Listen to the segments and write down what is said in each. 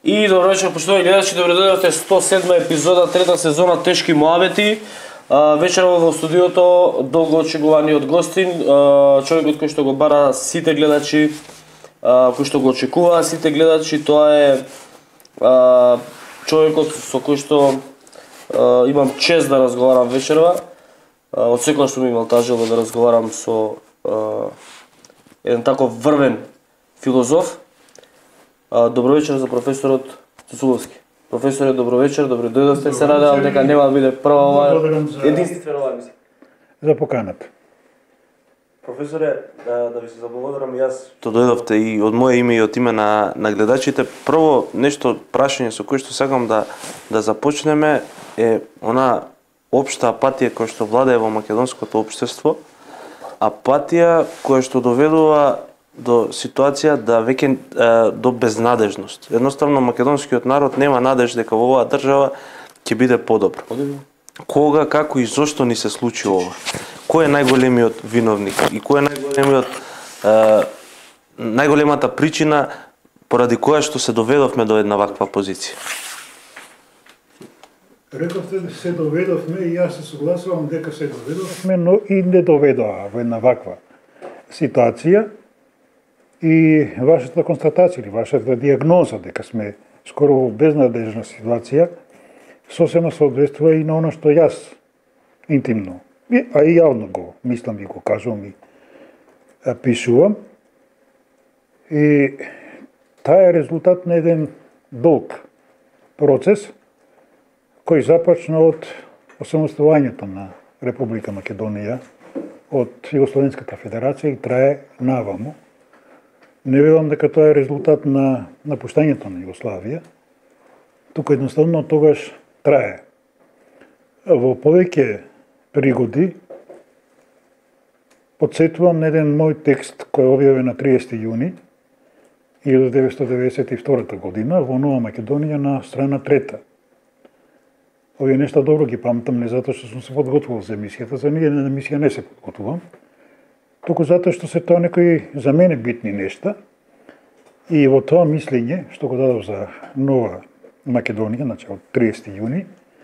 И добро вечер, поштовани гледачи, добредојдовте 107 епизода, трета сезона Тешки муабети. Вечерва во студиото долго очекуваниот гостин, човекот кој што го бара сите гледачи, кој што го очекува сите гледачи, тоа е човекот со кој што имам чест да разговарам вечерва. Од секогаш сум имал таа желба да разговарам со еден таков врвен филозоф. Добро вечер за професорот Цуцуловски. Професоре, добро вечер, добро дојдовте. Се надевам дека нема да биде прва ова единствена ова емисија. За поканата. Професоре, да ви се заблагодарам и јас што дојдовте и од моје име и од име на гледачите. Прво нешто прашање со кој што сакам да започнеме е она општа апатија која што владее во македонското општество, апатија која што доведува до ситуација да веќе до безнадежност. Едноставно македонскиот народ нема надеж дека во оваа држава ќе биде подобро. Кога, како и зошто ни се случи ова? Кој е најголемиот виновник и кој е најголемата причина поради која што се доведовме до една ваква позиција? Рековте да се доведовме и јас се согласувам дека се доведовме, но и не доведоа во една ваква ситуација. И вашата констатација или вашата диагноза дека сме скоро во безнадежна ситуација сосема соодветствува и на оно што јас интимно, а и јавно го мислам и го кажувам и пишувам. И таа е резултат на еден долг процес кој започна од осамостојањето на Република Македонија од Југословенската федерација и трае наваму. Не велам дека тоа е резултат на напуштањето на Југославија, туку едноставно тогаш трае. Во повеќе пригоди потсетувам на еден мој текст кој е објавен на 30 јуни 1992 година во Нова Македонија на страна 3. Овие нешта добро ги памтам, не затоа што сум се подготвувал за емисијата, за ниједна емисија не се подготвувам, туку затоа што се тоа некои за мене битни нешта. И во тоа мислење, што го дадов за Нова Македонија, значи од 30 јуни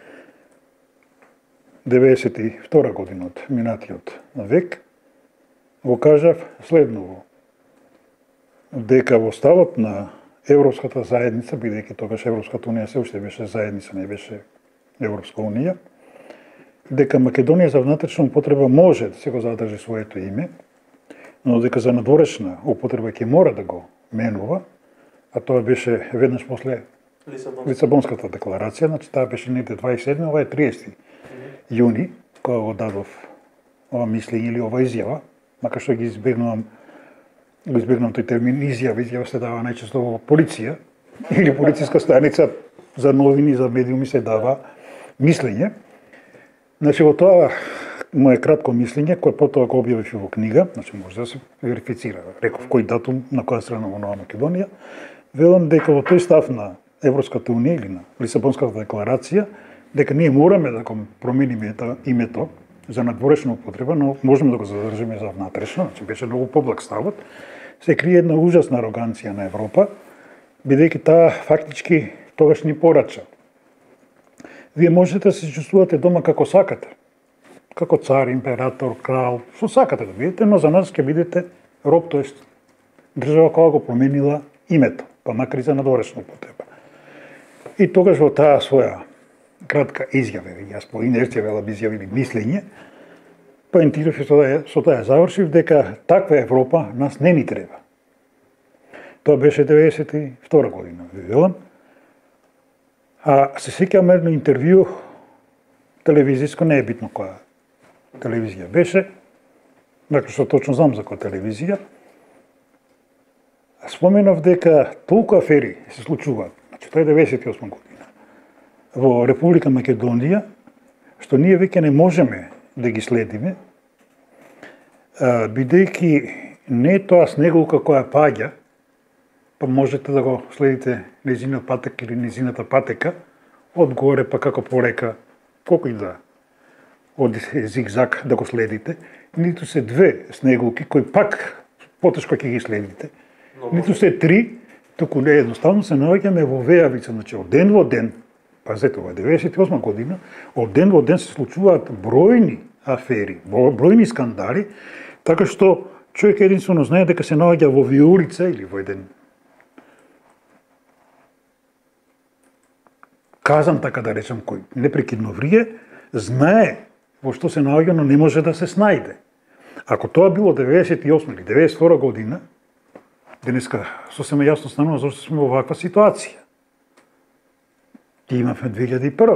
92 година од минатиот век, го кажав следново, дека во ставот на Европската заедница, бидејќи тогаш Европската унија се уште беше заедница, не беше Европска унија, дека Македонија за внатрешна употреба може да се го задржи своето име, но дека за надворешна употреба ќе мора да го менува, а тоа беше веднаш после Лисабонската декларација, значи таа беше негде 27, ова е 30 јуни, кога го дадов ова мислење или ова изјава, макар што ги избегнувам тој термин изјава се дава најчесто во полиција или полициска станица, за новини, за медиуми се дава мислење. Значи во тоа моје кратко мислење, кој потоа го објавив во книга, значи може да се верифицира, реков кој датум, на која страна во Нова Македонија, велам дека во тој став на Европската унија или на Лисабонската декларација, дека ние мораме да го промениме името за надворешна употреба, но можеме да го задржиме за внатрешна, значи беше многу поблаг ставот, се крие една ужасна ароганција на Европа, бидејќи таа фактички тогаш ни порача. Вие можете да се чувствувате дома како сакате, како цар, император, крал, што сакате да бидете, но за нас ќе бидете роб, тоест држава која го променила името, па макар и за надворешна употреба. И тогаш во таа своја кратка изјава, јас по инерција велам изјава или мислење, поентирав и со тоа ја завршив дека таква Европа нас не ни треба. Тоа беше 92 година, велам. А се сеќавам едно интервју телевизиско, не е битно која телевизија беше, макар што точно знам за која телевизија. Споменав дека толку афери се случуваат, значи тоа е 98 година, во Република Македонија, што ние веќе не можеме да ги следиме, бидејќи не е тоа снеголка која паѓа, па можете да го следите незиниот патек или незината патека, одгоре па како порека, колку и да од зигзаг да го следите, ниту се две снеголки кои пак потешко ќе ги следите, ниту се три, туку не едноставно се наоѓаме во вејавица, значи од ден во ден, пазете, ова е 98 година, од ден во ден се случуваат бројни афери, бројни скандали, така што човек единствено знае дека се наоѓа во виулица или во еден казан, така да речем, кој непрекидно врие, знае во што се наоѓа, но не може да се снајде. Ако тоа било 98 или 92 година, денеска сосема јасно станува зашто сме во ваква ситуација. И имавме 2001.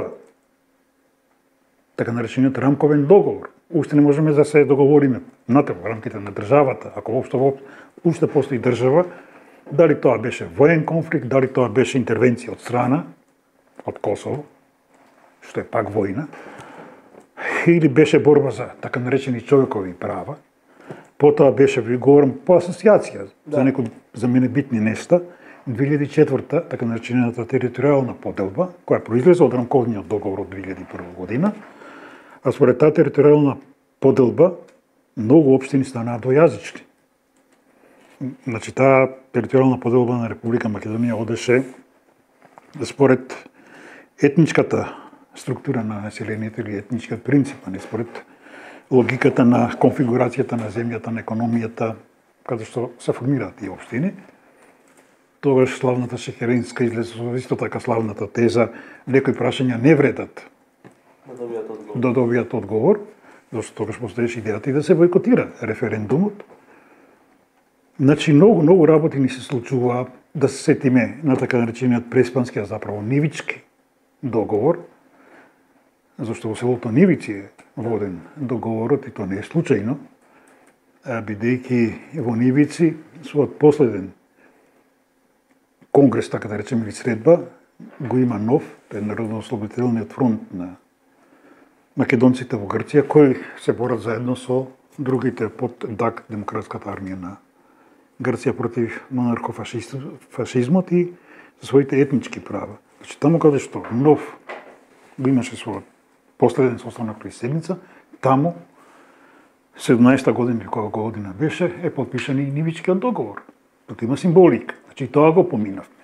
Така наречениот рамковен договор. Уште не можеме да се договориме, знаете, во рамките на државата, ако уште постои држава, дали тоа беше воен конфликт, дали тоа беше интервенција од страна, од Косово, што е пак војна, или беше борба за така наречени човекови права, потоа беше, ви говорам, по асоциација, за некои за мене битни нешта, 2004-та, така наречената територијална поделба, која произлезе од рамковниот договор од 2001 година, а според таа територијална поделба, многу општини станаа двојазични. Значи, таа територијална поделба на Република Македонија одеше според етничката структура на населението или етничкиот принцип, а не според логиката на конфигурацијата на земјата, на економијата, каде што се формираат тие општини. Тогаш славната Шекеринска излезе со исто така славната теза, некои прашања не вредат да добијат одговор, зашто тогаш постоеше идејата и да се бойкотира референдумот. Значи, многу работи ни се случува, да се сетиме на така наречениот преспански, а заправо нивички договор, зашто во селото Нивици е воден договорот и тоа не е случајно, бидејќи во Нивици својот последен конгрес, така да речеме, или средба, го има нов, тоа е Народно-ослободителниот фронт на македонците во Грција, кои се борат заедно со другите под ДАК, Демократската армија на Грција против монархофашизмот и своите етнички права. Значи, таму каде што нов го имаше својот последен состанок при седница, таму 17-та година, кога година беше, е подпишан и Нивичкиот договор. Тоа има символика. Значи, тоа го поминавме.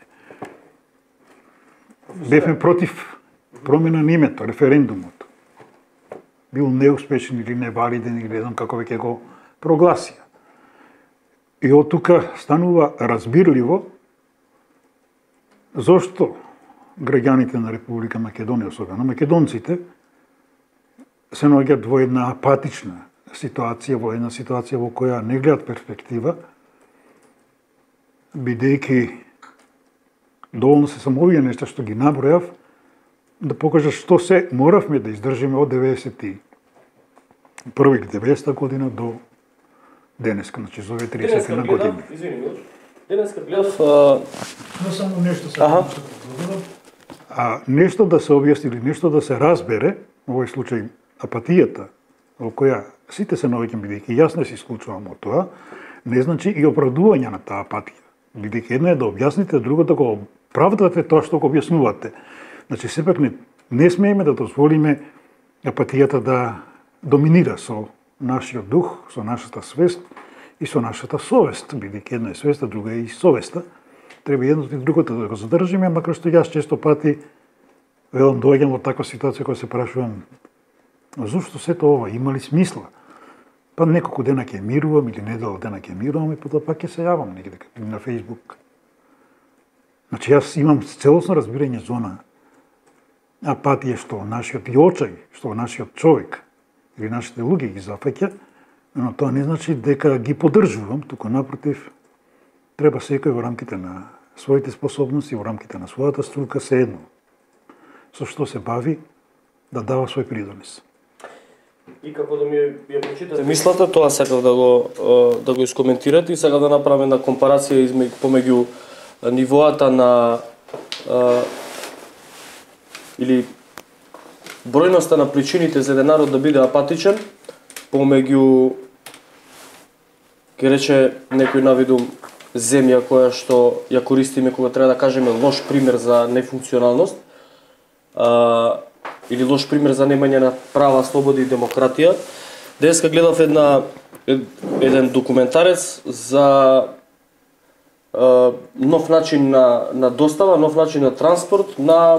Бевме против промена на името, референдумот. Бил неуспешен или невалиден, или не знам како веќе го прогласија. И од тука станува разбирливо зошто граѓаните на Република Македонија, особено македонците, се наоѓаат во една апатична ситуација, во една ситуација во која не гледат перспектива, бидејќи доволно се само овие нешта што ги набројав, да покажат што се моравме да издржиме од 91 или 90 година до денеска, значи за овие 30 на година. Извини, Милош. Денеска гледав... Но само нешто се нешто да се објасни или нешто да се разбере, во овој случај апатијата, во која сите се наоѓаме, бидејќи јас не се исклучувам од тоа, не значи и оправдување на таа апатија. Бидејќи едно е да објасните, друго да го оправдате тоа што го објаснувате. Значи, сепак не смееме да дозволиме апатијата да доминира со нашиот дух, со нашата свест и со нашата совест, бидејќи едно е свеста, друго е и совеста. Треба едното и другото да го задржиме, макар што јас често пати велам доаѓам во таква ситуација која се прашувам зошто сето ова има ли смисла? Па неколку дена ќе мирувам или недела дена ќе мирувам и потоа пак ќе се јавам негде на Facebook. Значи јас имам целосно разбирање зона апатија што нашиот и очај, што нашиот човек или нашите луѓе ги зафаќа, но тоа не значи дека ги поддржувам, туку напротив, треба секој во рамките на своите способности, во рамките на својата струка, се едно со што се бави, да дава свој придонес. И како да ми ја прочитате мислата, тоа сакав да го искоментирате и сакав да направиме една компарација помеѓу нивоата на или бројноста на причините за еден народ да биде апатичен, помеѓу, ќе рече некој навидум, земја која што ја користиме кога треба да кажеме лош пример за нефункционалност, или лош пример за немање на права, слободи и демократија. Денеска гледав еден документарец за нов начин на достава, нов начин на транспорт на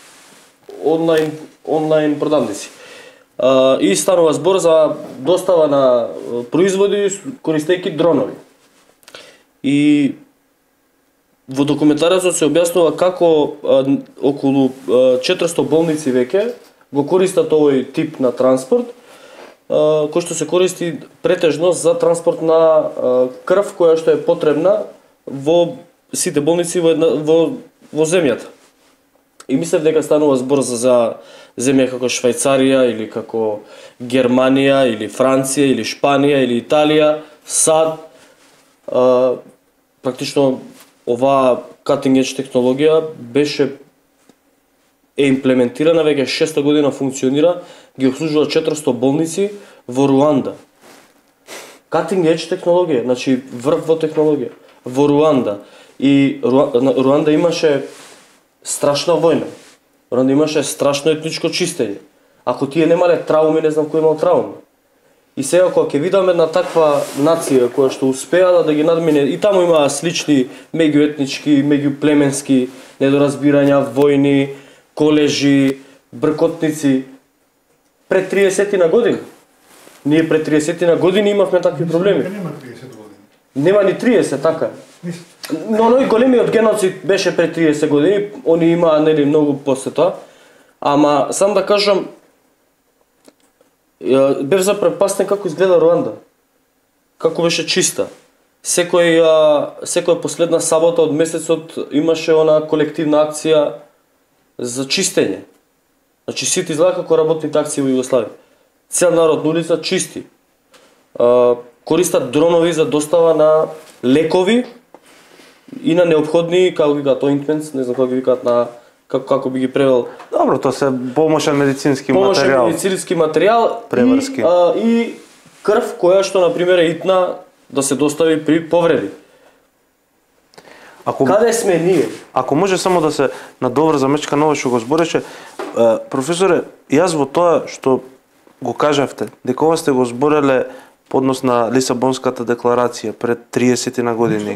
онлайн продавници. И станува збор за достава на производи користејќи дронови. И во документарецот се објаснува како околу 400 болници веќе го користат овој тип на транспорт, кој што се користи претежно за транспорт на крв која што е потребна во сите болници во земјата. И мислев дека станува збор за земја како Швајцарија или како Германија или Франција или Шпанија или Италија, САД. Практично оваа cutting edge технологија е имплементирана веќе 6 година, функционира, ги обслужува 400 болници во Руанда. Cutting edge технологија, значи врв во технологија во Руанда. И Руанда имаше страшна војна. Руанда имаше страшно етничко чистење. Ако тие немале трауми, не знам кој имал трауми. И сега кога ќе видам една таква нација која што успеа да ги надмине, и таму има слични меѓуетнички, меѓуплеменски недоразбирања, војни, колежи, бркотници пред 30 на години. Ние пред 30 на години имавме такви проблеми. Нема 30 години. Нема ни 30, така. Но и големиот геноцид беше пред 30 години, они имаа нели многу после тоа. Ама сам да кажам, бев запрепастен како изгледа Руанда. Како беше чиста. Секоја последна сабота од месецот имаше она колективна акција за чистење. Значи сите изгледа како работните акции во Југославија. Цел народ на улица чисти. Користат дронови за достава на лекови и на неопходни, како ги викаат, ointments, не знам како ги викаат на како би ги превел. Добро, тоа се помошен медицински материјал. Помошен медицински материјал преврски. И крв која што на пример е итна да се достави при повреди. Каде сме ние? Ако може само да се надоврза мечка ново што го збореше, професоре, јас во тоа што го кажавте, дека ова сте го збореле по однос на Лисабонската декларација пред 30 на години.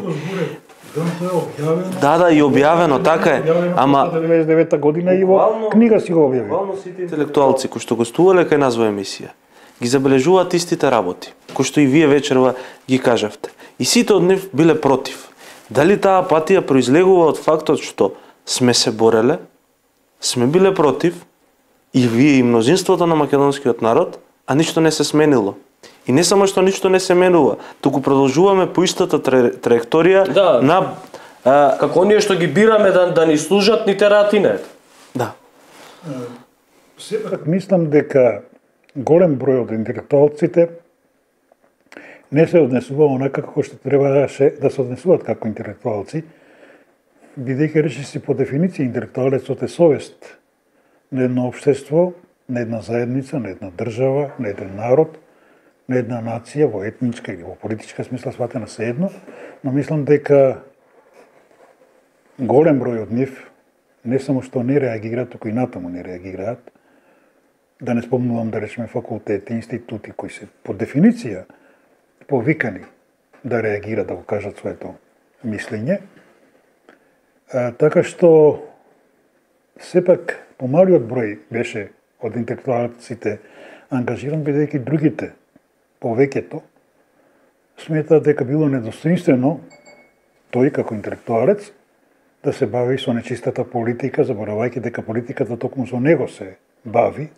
Да, и објавено, така е. Ама 99 година и во книга си го објави. Сите интелектуалци кои што гостувале кај нас во емисија, ги забележуваат истите работи, кои што и вие вечерва ги кажавте. И сите од нив биле против. Дали таа апатија произлегува од фактот што сме се бореле, сме биле против, и вие и мнозинството на македонскиот народ, а ништо не се сменило. И не само што ништо не се менува, туку продолжуваме по истата траекторија на како оние што ги бираме да ни служат, ни тераат и не. Да. Сепак мислам дека голем број од интелектуалците не се однесува онака како што требаше да се однесуваат како интелектуалци, бидејќи речиси по дефиниција интелектуалецот е совест на едно општество, на една заедница, на една држава, на еден народ, на една нација, во етничка или во политичка смисла сватена се едно, но мислам дека голем број од нив не само што не реагираат, туку и натаму не реагираат. Да не спомнувам да речеме факултети, институти кои се по дефиниција повикани да реагираат, да го кажат своето мислење. Така што сепак помалиот број беше од интелектуалците ангажиран, бидејќи другите повеќето сметаат дека било недостоинствено тој како интелектуалец да се бави со нечистата политика, заборавајќи дека политиката токму со него се бави.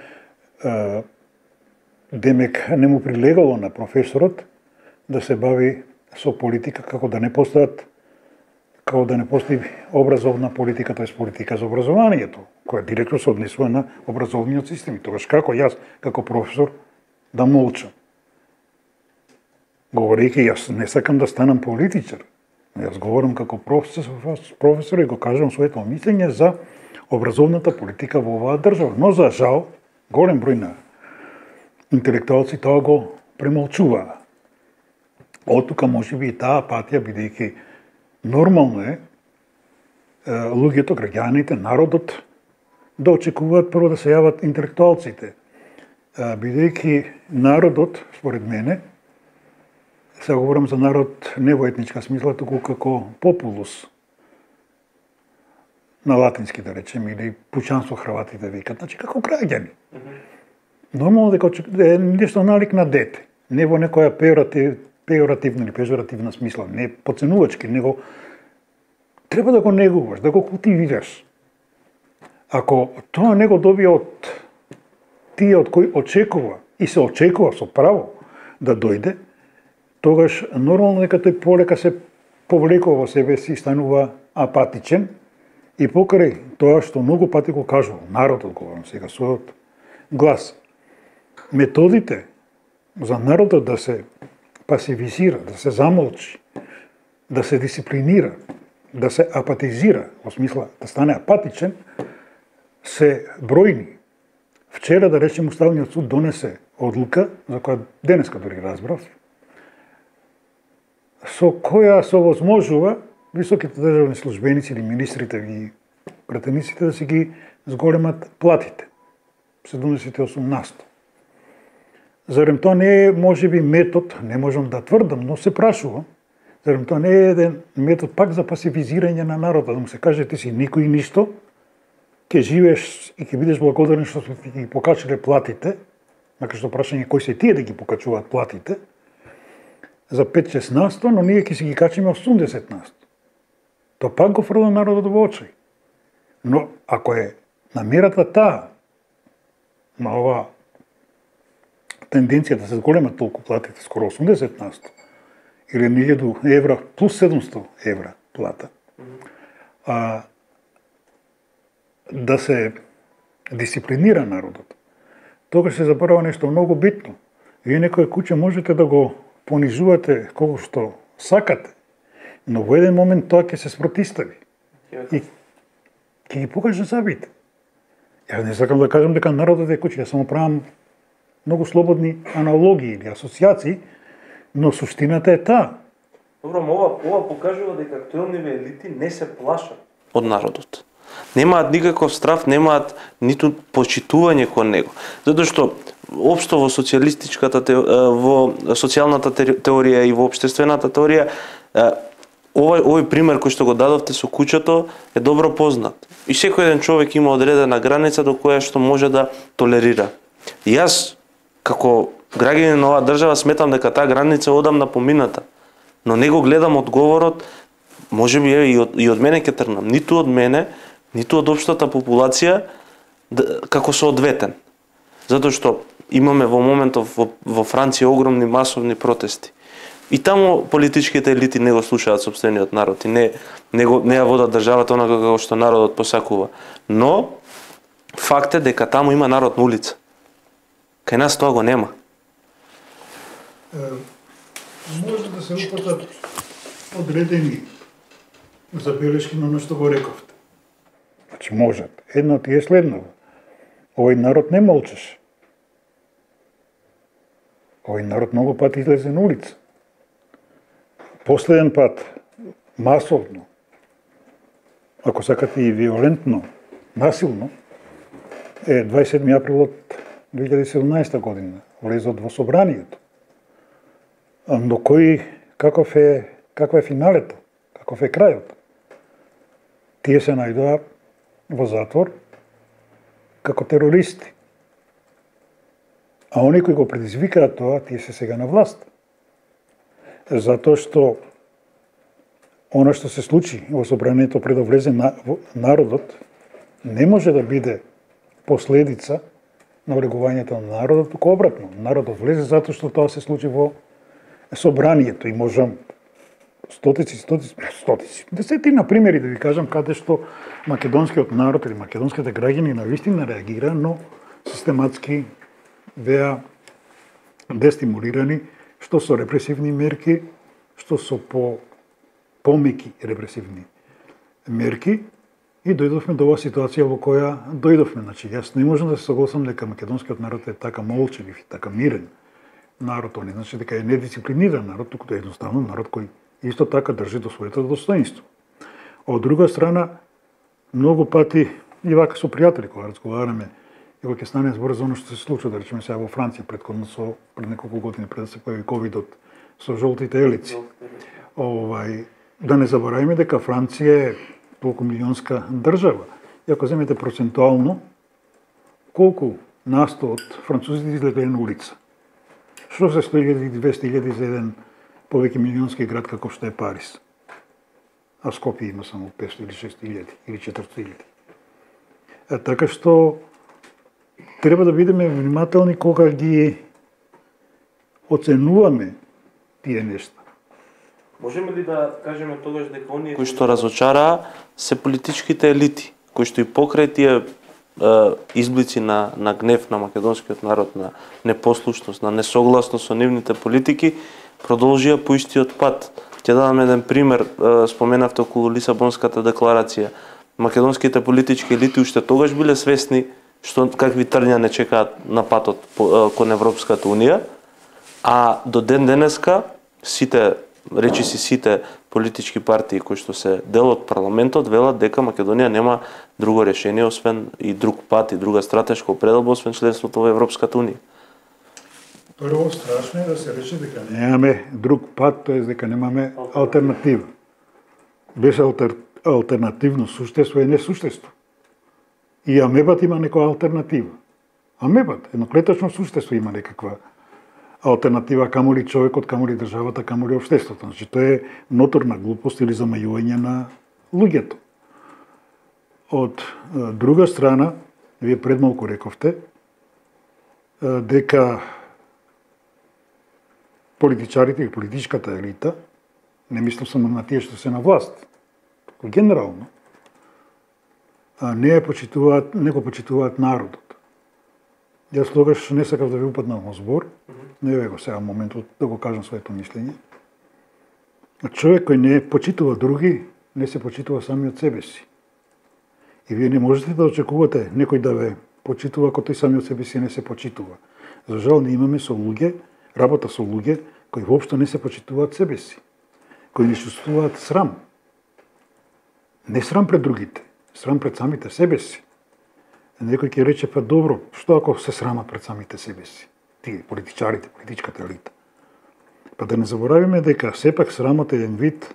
Демек не му прилегало на професорот да се бави со политика како да не постои образовна политика, тоест политика за образованието, која директно се однесува на образовниот систем. Тогаш како јас, како професор, да молчам? Говорејќи, јас не сакам да станам политичар. Јас говорам како професор и го кажам своето мислење за образовната политика во оваа држава. Но за жал, голем број на интелектуалци тоа го премолчуваа. Од тука можеби и таа апатија, бидејќи нормално е луѓето, граѓаните, народот да очекуваат прво да се јават интелектуалците. Бидејќи народот, според мене, Се говорам за народ не во етничка смисла, туку како популус на латински да речем, или пуќанство хрватите викат, значи како граѓани. Нормално дека е нешто налик на дете, не во некоја пејоративна или пежоративна смисла, не поценувачки, него треба да го негуваш, да го култивираш. Ако тоа не го добие од тие од кои очекува и се очекува со право да дојде, тогаш нормално дека тој полека се повлекува во себе си и станува апатичен и покрај тоа што многу пати го кажува народот, говорам сега својот глас. Методите за народот да се пасивизира, да се замолчи, да се дисциплинира, да се апатизира, во смисла да стане апатичен, се бројни. Вчера, да речем, Уставниот суд донесе одлука, за која денеска дори разбрав, со која се овозможува високите државни службеници или министрите и пратениците да си ги зголемат платите. 78%. Зарем тоа не е, можеби, метод, не можам да тврдам, но се прашувам, зарем тоа не е еден метод пак за пасивизирање на народа, да му се каже ти си никој ништо, ќе живееш и ќе бидеш благодарен што ти ги покачале платите, макар што прашање кои се тие да ги покачуваат платите, за 5-6%, но ние ќе си ги качиме 80%. Тоа пак го фрла народот во очи. Но ако е намерата таа, на ова тенденција да се зголемат толку платите, скоро 80%, или 1000 евра плюс 700 евра плата, да се дисциплинира народот, тогаш се заборава нешто многу битно. Вие некој куќе можете да го понижувате колку што сакате, но во еден момент тоа ќе се спротистави и ќе ги покаже забите. Ја не сакам да кажам дека народот е куќа, ја само правам многу слободни аналогии или асоциации, но суштината е таа. Добро, ова покажува дека актуелниве елити не се плашат од народот. Немаат никаков страв, немаат ниту почитување кон него. Затоа што општо во социјалистичката во социјалната теорија и во општествената теорија овој пример кој што го дадовте со куќето е добро познат. И секој еден човек има одредена граница до која што може да толерира. И јас како граѓанин на оваа држава сметам дека таа граница е одамна помината. Но не го гледам одговорот, можеби и од мене ќе тргнам, ниту од мене, ниту од општата популација како соодветен. Затоа што имаме во моментов во Франција огромни масовни протести. И таму политичките елити не го слушаат сопствениот народ и не ја водат државата онака како што народот посакува. Но факт е дека таму има народ на улица. Кај нас тоа го нема. Може да се упатат одредени забелешки на што го рековте. Значи можат. Едно ти е следново. Овој народ не молчеше. Овој народ многу пати излезе на улица. Последен пат, масовно, ако сакате и виолентно, насилно, е 27 априлот 2017 година, влезот во собранието. Но каква е финалето, каков е крајот? Тие се најдоа во затвор како терористи. А они кои го предизвикаат тоа, тие се сега на власт. Затоа што она што се случи во собранието пред да влезе народот, не може да биде последица на влегувањето на народот, туку обратно. Народот влезе затоа што тоа се случи во собранието и можам стотици, десетина примери да ви кажам каде што македонскиот народ или македонските граѓани навистина реагира, но систематски беа дестимулирани што со репресивни мерки, што со помеки репресивни мерки и дојдовме до оваа ситуација во која дојдовме. Значи, јас не можам да се согласам дека македонскиот народ е така молчалив и така мирен народ, не значи дека е недисциплиниран народ, туку е едноставно народ кој исто така држи до своето достоинство. Од друга страна, многу пати и вака со пријатели кога разговараме, и кога ќе стане збор за оно што се случува, да речеме сега во Франција пред неколку години пред да се појави ковидот, со жолтите елици. Да не забораваме дека Франција е толку милионска држава. И ако земете процентуално, колку насто од французите излегле на улица? Што се 100.000-200.000 за еден повеќе милионски град како што е Париз? А Скопје има само 500 или 6.000 или 400.000. Така што треба да бидеме внимателни кога ги оценуваме тие нешта. Можеме ли да кажеме тогаш дека оние кои што разочараа се политичките елити, кои што и покрај тие изблици на гнев на македонскиот народ, на непослушност, на несогласност со нивните политики, продолжија по истиот пат. Ќе дадам еден пример, споменавте околу Лисабонската декларација. Македонските политички елити уште тогаш биле свесни што какви трња не чекаат на патот кон Европската унија, а до ден денеска сите политички партии кои што се дел од парламентот велат дека Македонија нема друго решение освен и друг пат и друга стратешка определба освен членството во Европската унија. Прво страшно е да се рече дека немаме друг пат, тоа е дека немаме алтернатива. Без алтернативно суштество е несуштество. И амебат има некоја алтернатива. Амебат, едноклетачно суштество има некаква алтернатива, камоли човекот, камоли државата, камоли општеството. Значи, тоа е ноторна глупост или замајување на луѓето. Од друга страна, вие предмалку рековте, дека политичарите и политичката елита, не мислам само на тие што се на власт, генерално, не го почитуваат народот. Јас тогаш не сакав да ви упаднам во збор, не е го сега моментот да го кажам своето мислење. Човек кој не почитува други, не се почитува самиот себе си. И вие не можете да очекувате некој да ве почитува ако тој самиот себе си не се почитува. За жал не имаме работа со луѓе кои воопшто не се почитуваат себе си, кои не чувствуваат срам. Не срам пред другите, срам пред самите себе си. Некој ќе рече, па добро, што ако се срамат пред самите себе си? Тие политичарите, политичката елита. Па да не заборавиме дека сепак срамот е еден вид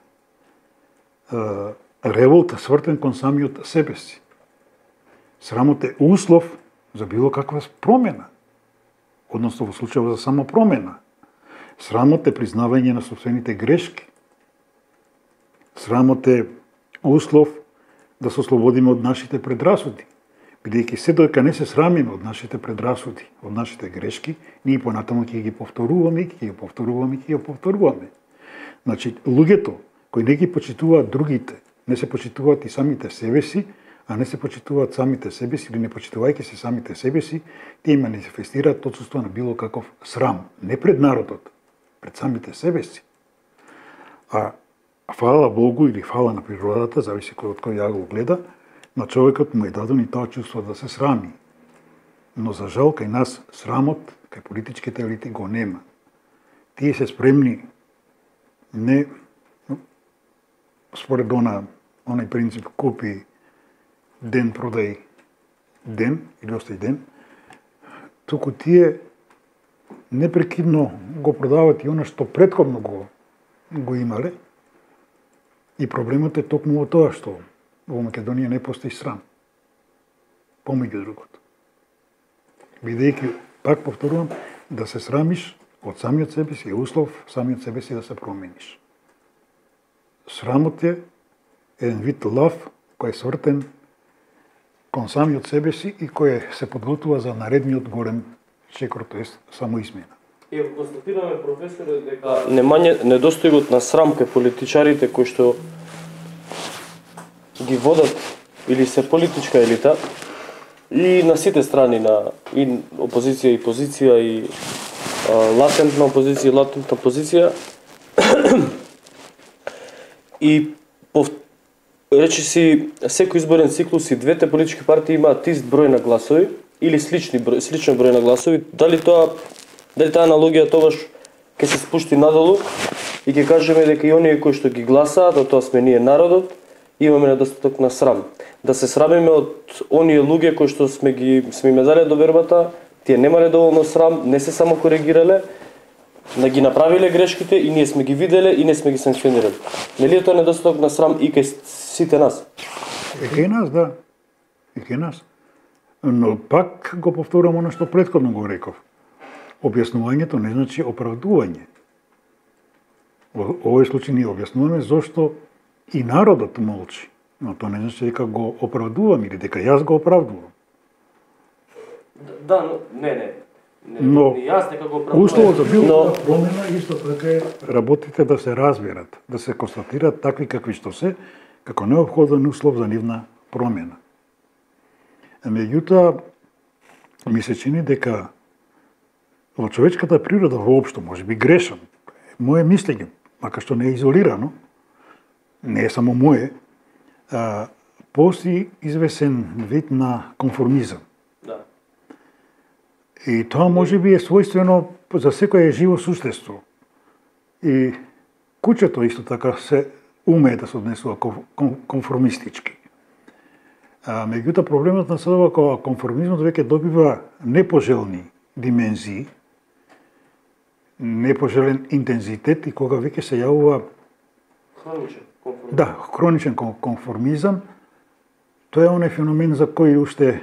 револта свртен кон самиот себе си. Срамот е услов за било каква промена, односно во случајот за само промена. Срамот е признавање на собствените грешки. Срамот е услов да се ослободиме од нашите предрасуди. Бидејќи се додека не се срамиме од нашите предрасуди, од нашите грешки, ние понатаму ќе ги повторуваме, ќе ги повторуваме. Значи, луѓето кои не ги почитуваат другите, не се почитуваат и самите себе си, а не се почитуваат самите себе си или не почитувајќи се самите себе си, тие манифестираат отсуство на било каков срам, не пред народот, пред самите себе си. А фала Богу или фала на природата, зависи кој од кој ја го гледа, на човекот му е дадено и тоа чувство да се срами. Но за жал кај нас срамот, кај политичките елити го нема. Тие се спремни не според онај принцип купи ден, продај ден или остај ден, туку тие непрекидно го продават и она што претходно го имале. И проблемот е токму во тоа што во Македонија не постои срам. Помеѓу другото. Бидејќи, пак повторувам, да се срамиш од самиот себе си е услов самиот себе си да се промениш. Срамот е еден вид лав кој е свртен кон самиот себе си и кој се подготвува за наредниот голем чекор, тоа е самоизмена. И ако констатираме, професоре, дека недостигот на срам кај политичарите кои што ги водат или се политичка елита и на сите страни на и опозиција и позиција и латентна опозиција и латентна позиција и речиси секој изборен циклус и двете политички партии имаат ист број на гласови или сличен број на гласови, дали таа аналогија тогаш ќе се спушти надолу и ќе кажеме дека и оние кои што ги гласаат, а тоа сме ние народот, имаме недостаток на срам. Да се срамиме од оние луѓе кои што сме им дали довербата, тие немале доволно срам, не се само коригирале Не ги направиле грешките и ние сме ги виделе и не сме ги санкционирали. Нели е тоа недостаток на срам и кај сите нас? И кај нас, да. И кај нас. Но пак го повторам оно што претходно го реков. Објаснувањето не значи оправдување. Во овој случај ние објаснуваме зошто и народот молчи. Но тоа не значи дека го оправдувам или дека јас го оправдувам. Да, но не. Но јас дека го оправдувам. Условот за било промена исто така е работите да се разберат, да се констатираат такви какви што се, како неопходен услов за нивна промена. Меѓутоа, ми се чини дека во човечката природа воопшто, може би грешам, моје мислење, мака што не е изолирано, не е само моје, постои извесен вид на конформизам. Да. И тоа може би е својствено за секое живо суштество. И куќето исто така се умее да се однесува конформистички. Меѓутоа проблемот наследува кога конформизмот веќе добива непожелни димензии, непожелен интензитет и кога веќе се јавува Хроничен конформизам. да, хроничен конформизам, тоа е оној феномен за кој уште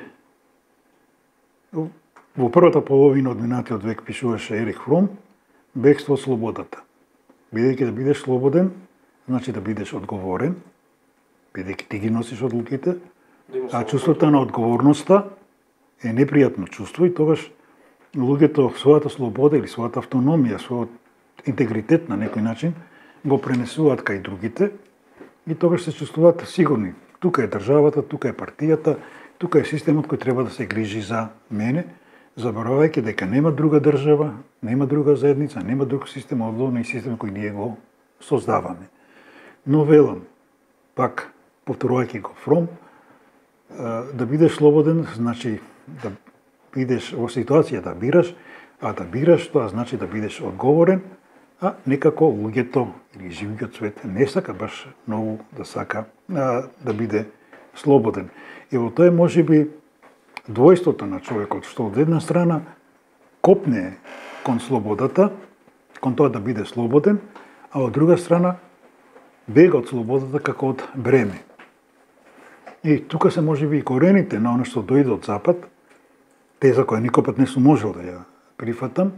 во првата половина од минатиот век пишуваше Ерих Фром, бегство од слободата. Бидејќи да бидеш слободен, значи да бидеш одговорен, бидејќи ти ги носиш одлуките, а чувството на одговорноста е непријатно чувство и тогаш луѓето својата слобода или својата автономија, својот интегритет на некој начин го пренесуваат кај другите и тогаш се чувствуваат сигурни. Тука е државата, тука е партијата, тука е системот кој треба да се грижи за мене, заборавајќи дека нема друга држава, нема друга заедница, нема друг систем од оној систем кој ние го создаваме. Но велам, пак повторувајќи го Фром, да бидеш слободен значи да бидеш во ситуација да бираш, а да бираш тоа значи да бидеш одговорен, а некако луѓето или живиот свет не сака баш многу да сака да биде слободен. И во тоа може би двојството на човекот, што од една страна копне кон слободата, кон тоа да биде слободен, а од друга страна бега од слободата како од бреме. И тука се може би и корените на оно што дојде од Запад, теза која никогаш не сум можел да ја прифатам.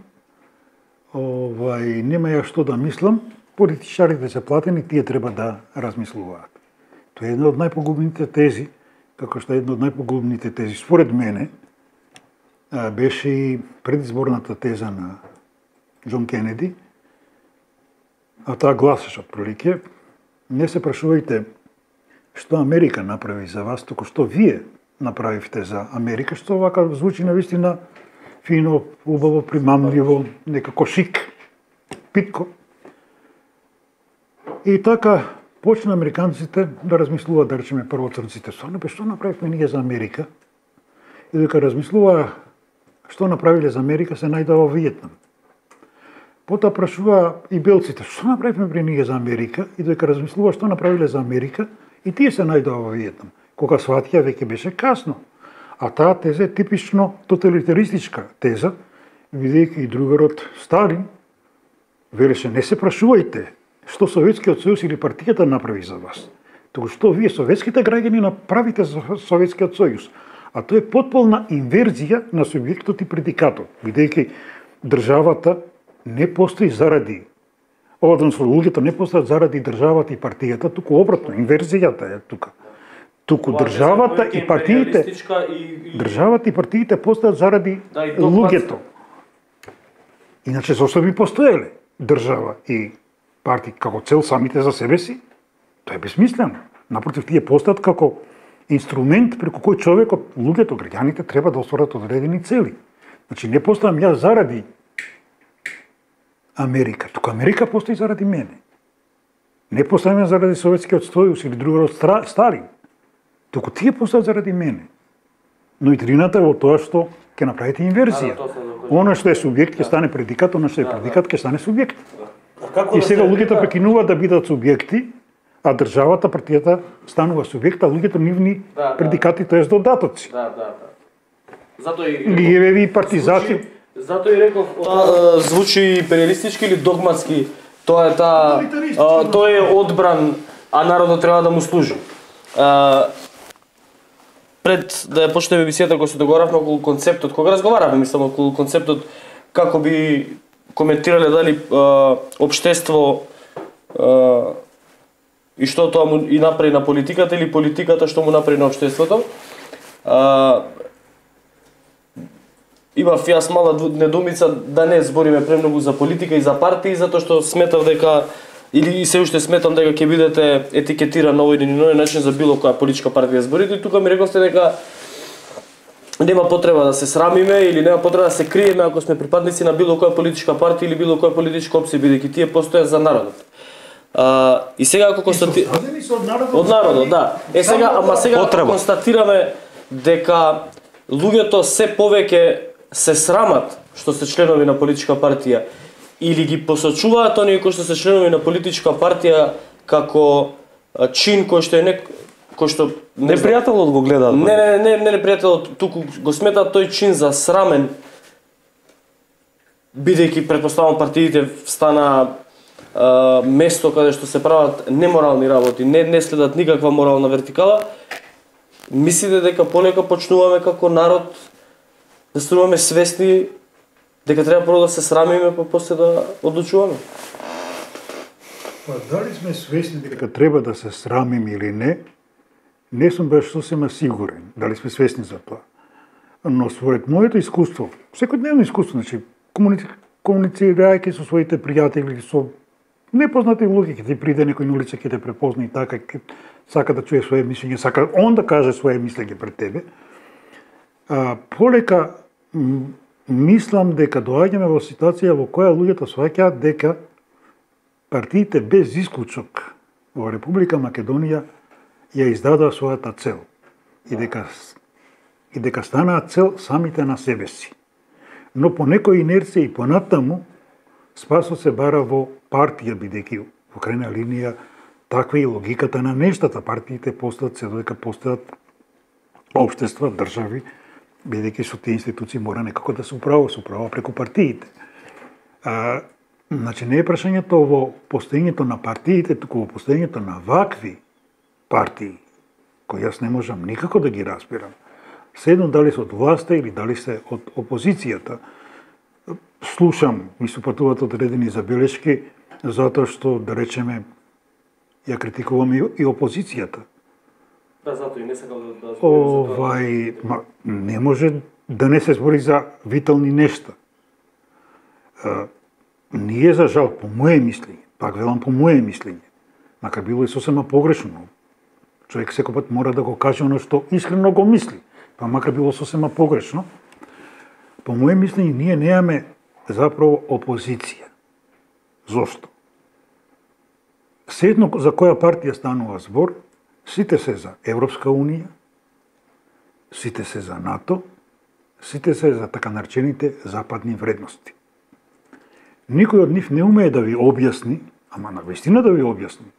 Нема ја што да мислам, политичарите се платени, тие треба да размислуваат. Тоа е една од најпогубните тези, како што е една од најпогубните тези, според мене, беше и предизборната теза на Џон Кенеди, а таа гласеше отприлike, не се прашувајте што Америка направи за вас, туку што вие направивте за Америка, што вака звучи навистина фино, убаво, примамливо, некако шик, питко. И така почна американците да размислуваат, да речеме прво црците, што направивме ние за Америка? И дека размислува што направиле за Америка, се најдоа во Виетнам. Потоа прашува и белците, што направивме при ние за Америка? И дека размислува што направиле за Америка, и тие се најдоа во Виетнам. Кога сватија веќе беше касно. А таа теза е типично тоталитаристичка теза, бидејќи и другарот Сталин велеше не се прашувајте што Советскиот сојуз или партијата направи за вас, туку што вие советските граѓани направите за Советскиот сојуз. А тоа е потполна инверзија на субјектот и предикатот, бидејќи државата не постои заради луѓето не постојат заради државата и партијата, туку обратно, инверзијата е тука. Туку државата и партиите постојат заради луѓето. Иначе зошто би постоеле држава и партии како цел самите за себе си? Тоа е безсмислено. Напротив, тие постојат како инструмент преку кој човекот, луѓето, граѓаните треба да остварат одредени цели. Значи не постојам јас заради Америка, туку Америка постои заради мене. Не постојам јас заради Советскиот сојуз или другарот Сталин, туку тие постојат заради мене. Но и трината е во тоа што ќе направите инверзија. Оно што е субјект ќе стане предикат, оно што е предикат ќе стане субјект. И сега луѓето прекинуваат да бидат субјекти, а државата, партијата станува субјект, а луѓето нивни предикати, тоа е додатоци. Затоа Лиевеви и партизати. Затоа и реков, звучи империалистички или догматски. Тоа е тоа е одбран, а народот треба да му служи. Пред да ја почнеме емисијата, кога се договоравме околу концептот, кога разговаравме, мислам, околу концептот како би коментирале дали општество и што тоа му и направи на политиката или политиката што му направи на општеството. Имав јас мала недоумица да не збориме премногу за политика и за партии, затоа што сметав дека или се уште сметам дека ќе бидете етикетиран на овој или на оној начин за било која политичка партија зборите, и тука ми рековте дека нема потреба да се срамиме или нема потреба да се криеме ако сме припадници на било која политичка партија или било која политичка опција, бидејќи тие постојат за народот. И сега ако од народот, да. Сега констатираме дека луѓето се повеќе се срамат што се членови на политичка партија или ги посочуваат оние кои што се членови на политичка партија како чин кој што е кој што непријателот го гледаат. Не непријателот, туку го сметаат тој чин за срамен, бидејќи претпоставам партиите стана место каде што се прават неморални работи, не следат никаква морална вертикала. Мислите дека полека почнуваме како народ да стануваме свесни дека треба прво да се срамиме, па после да одлучуваме? Па дали сме свесни дека треба да се срамиме или не сум баш сосема сигурен дали сме свесни за тоа. Но според моето искуство, секојдневно искуство, значи комуницирајќи со своите пријатели, со непознати луѓе, ќе ти приде некој на улица, ќе те препозна и така, сака да чуе своje мислење, сака он да каже своje мислење пред тебе. Полека мислам дека доаѓаме во ситуација во која луѓето сваќаат дека партиите без исклучок во Република Македонија ја издадоа својата цел и дека станаат цел самите на себе си. Но по некој инерција и понатаму спасот се бара во партија, бидејќи во крајна линија таква е логиката на нештата. Партиите постојат се додека постојат општества, држави, бидејќи со тие институции мора некако да се управува преку партиите. Значи не е прашањето во постоењето на партиите, туку во постоењето на вакви партии, кои јас не можам никако да ги разбирам. Седно дали се од власта или дали се од опозицијата. Слушам, ми се патуваат одредени забелешки, затоа што, да речеме, ја критикувам и опозицијата. Да, затоа и не сакам да зборим за тоа. Не може да не се збори за витални нешта. Ние, за жал, по моje мислење, пак велам по моje мислење, макар било и сосема погрешно, човек секој пат мора да го каже оно што искрено го мисли, па макар било сосема погрешно, по моje мислење ние немаме заправо опозиција. Зошто? Седно за која партија станува збор, сите се за Европска Унија, сите се за НАТО, сите се за така наречените западни вредности. Никој од нив не умее да ви објасни, ама навистина да ви објасни,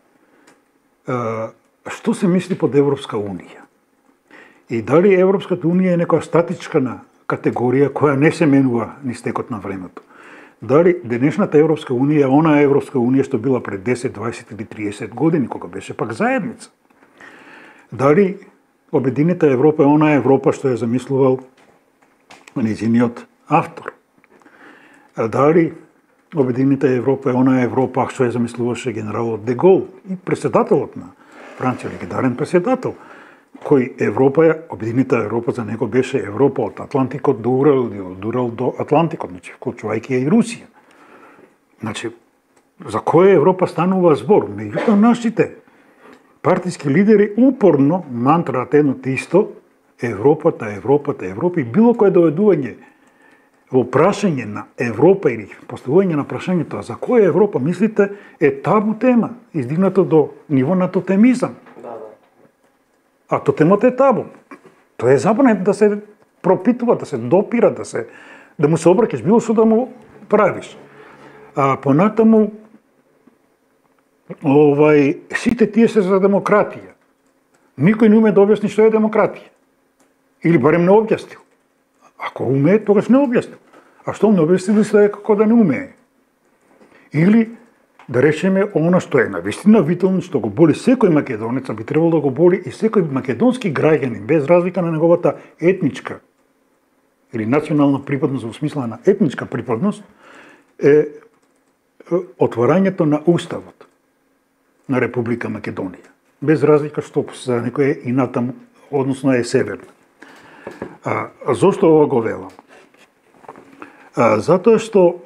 што се мисли под Европска Унија. И дали Европската Унија е некоја статичка категорија која не се менува ни стекот на времето. Дали денешната Европска Унија е она Европска Унија што била пред 10, 20 или 30 години, кога беше пак заедница. Дали Обединета Европа е она Европа што ја замислувал нејзиниот автор. Дали Обединета Европа е она Европа што ја замислуваше генералот де Гол и председателот на Франција, легендарен председател, кој Европа, Обединета Европа за него беше Европа од Атлантикот до Урал и од Урал до Атлантикот, значи вклучувајќи ја и Русија. Значи, за која Европа станува збор? Меѓутоа нашите партиски лидери упорно мантраат едно исто: Европата, Европата, Европа, и било кое доведување во прашање на Европа или поставување на прашањето за која Европа мислите е табу тема, издигнато до ниво на тотемизам. А тотемот е табу. Тоа е забрането да се пропитува, да се допира, да му се обраќаш, било што да му правиш. Понатаму, сите тие се за демократија. Никој не уме да објасни што е демократија. Или барем не објаснил. Ако уме, тогаш не објаснил. А што не обяснили се како да не умее. Или да речеме она што е навистина витално, што го боли секој македонец, би требало да го боли и секој македонски граѓанин, без разлика на неговата етничка или национална припадност во смисла на етничка припадност, е отворањето на уставот на Република Македонија. Без разлика што за некој е и натаму, односно е северна. Зошто ова го велам? Затоа што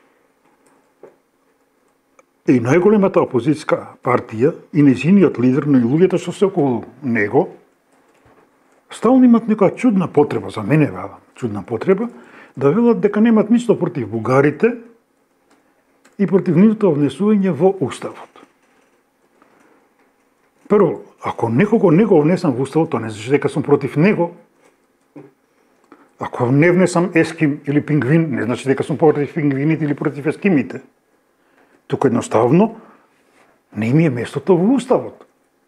и најголемата опозицијска партија и нејзиниот лидер, но и луѓето што се околу него, стално имат некоја чудна потреба, за мене велам, чудна потреба, да велат дека немат ништо против бугарите и против нивното внесување во уставот. Прво, ако некого не го внесам во уставот, тоа не значи дека сум против него. Ако не внесам еским или пингвин, не значи дека сум против пингвините или против ескимите. Тука едноставно не ми е местото во уставот.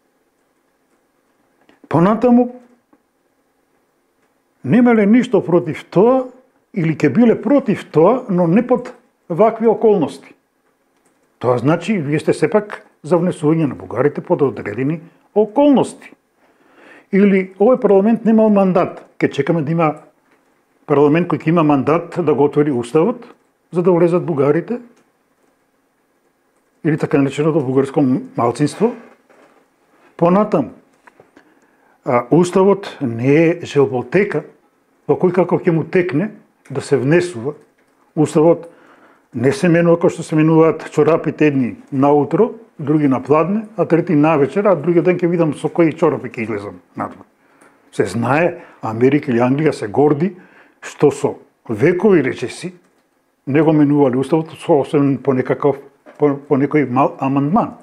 Понатаму, немале ништо против тоа или ќе биле против тоа, но не под вакви околности. Тоа значи вие сте сепак за внесување на бугарите под одредени околности. Или овој парламент немал мандат, ќе чекаме да има парламент кој ќе има мандат да го отвори уставот за да влезат бугарите, или така нареченото бугарско малцинство. Понатаму, уставот не е желботека во кој како ќе му текне да се внесува. Уставот не се менува како што се менуваат чорапите едни наутро, други на пладне, а трети на вечер, а други ден ќе видам со кои чорапи ќе излезам надвор. Се знае, Америка или Англија се горди што со векови речиси не го менували уставот, освен по некој мал амандман.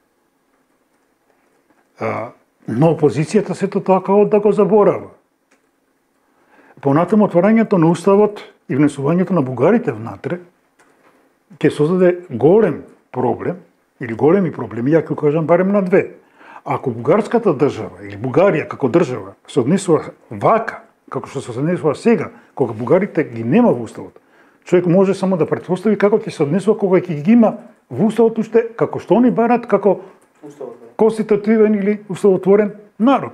Но опозицијата сето тоа како да го заборава. Понатаму отварањето на уставот и внесувањето на бугарите внатре ќе создаде голем проблем, или големи проблеми, ја ќе кажам барем на две. Ако бугарската држава или Бугарија како држава се однесува вака, како што се однесува сега, кога бугарите ги нема во уставот, човек може само да претпостави како ќе се однесува кога ќе ги има во уставот уште како што они барат како конститутивен или уставотворен народ.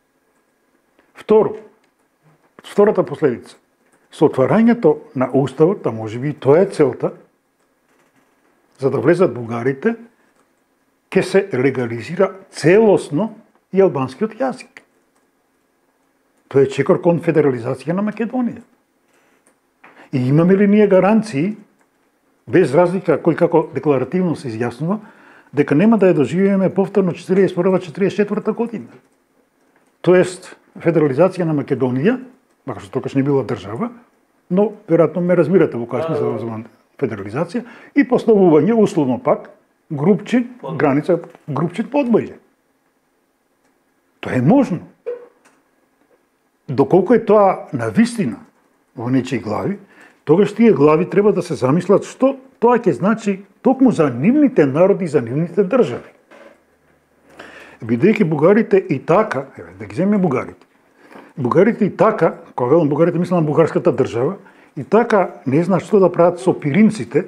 Втората последица. Со отварањето на уставот, а можеби и тоа е целта, за да влезат бугарите, ќе се легализира целосно и албанскиот јазик. Тоа е чекор кон федерализација на Македонија. И имаме ли ние гаранции, без разлика кој како декларативно се изјаснува, дека нема да ја доживееме повторно 41-44 година. Тоест, федерализација на Македонија, макар што токаш не била држава, но веројатно ме разбирате во која смисла за федерализација и поставување условно пак Групчин, граница Групчин Подбојле. Тоа е можно. Доколку е тоа навистина во нечии глави, тогаш тие глави треба да се замислат што тоа ќе значи токму за нивните народи и за нивните држави. Бидејќи бугарите и така, да ги земеме бугарите. Бугарите и така, кога велам бугарите, мислам на бугарската држава, и така не знаат што да прават со пиринците,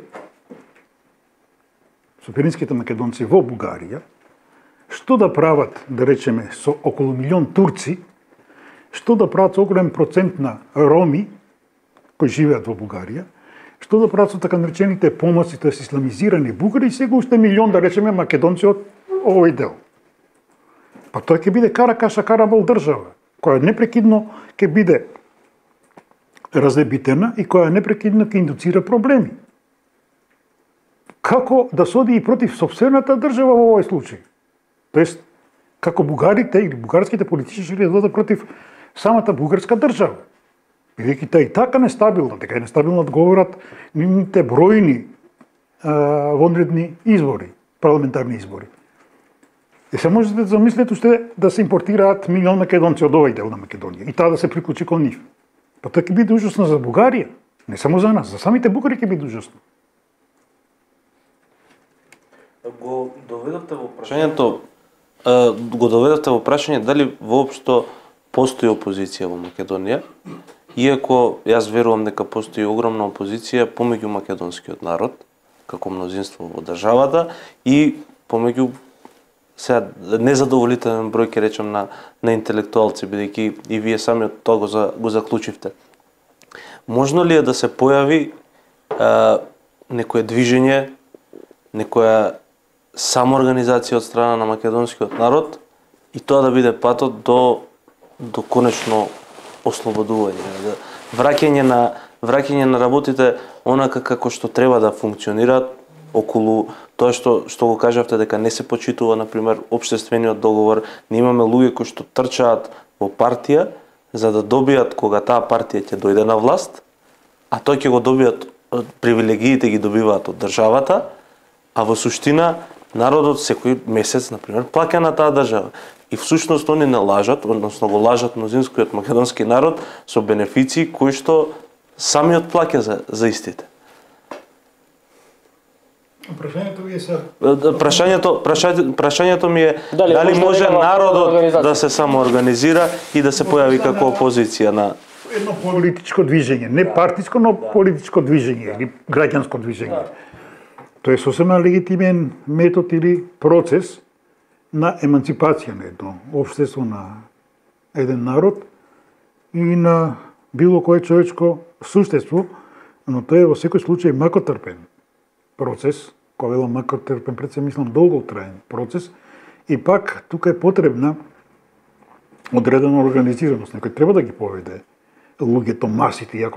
со пиринските македонци во Бугарија, што да прават, да речеме, со околу милион турци, што да прават со оголем процент на роми кои живеат во Бугарија, што да прават со така наречените помаци, тоа се исламизирани бугари и сега уште милион, да речеме, македонци од овој дел. Па тоа ќе биде Каракаша Карабал држава, која непрекидно ќе биде раздебитена и која непрекидно ќе индуцира проблеми. Како да соди и против сопствената држава во овој случај? Тоест, како бугарите или бугарските политичари да додат против самата бугарска држава. Бидејќи таа и така нестабилна, дека е нестабилна одговорат нивните бројни вонредни избори, парламентарни избори. И се можете да замислите уште да се импортираат милион македонци од овој дел на Македонија и таа да се приклучи кон нив. Па тоа ќе биде ужасно за Бугарија, не само за нас, за самите бугари ќе биде ужасно. Го доведовте во прашање дали воопшто постои опозиција во Македонија иако јас верувам дека постои огромна опозиција помеѓу македонскиот народ, како мнозинство во државата, и помеѓу сега незадоволителен број, ќе речем, на интелектуалци, бидејќи и вие самиот тоа го заклучивте. Можно ли е да се појави некое движење, некоја самоорганизација од страна на македонскиот народ и тоа да биде патот до конечно ослободување, враќање на работите онака како што треба да функционираат околу тоа што го кажавте дека не се почитува, например, општествениот договор. Не имаме луѓе кои што трчаат во партија за да добијат кога таа партија ќе дојде на власт, а тој ќе го добијат, привилегиите ги добиваат од државата, а во суштина народот секој месец, например, плаќа на таа држава. И всушност они не лажат, односно го лажат мнозинскиот македонски народ со бенефиции кои што самиот плаќа за истите. Прашањето ми е дали може народот да се самоорганизира и да се појави како опозиција на едно политичко движење, не партиско, но политичко движење или граѓанско движење. Тоа е сосема легитимен метод или процес на еманципација на едно општество, на еден народ и на било кое човечко суштество, но тоа е во секој случај макотрпен процес, кога велам макотрпен, пред се мислам долготраен процес, и пак тука е потребна одредена организираност. Некој треба да ги поведе луѓето, масите, иако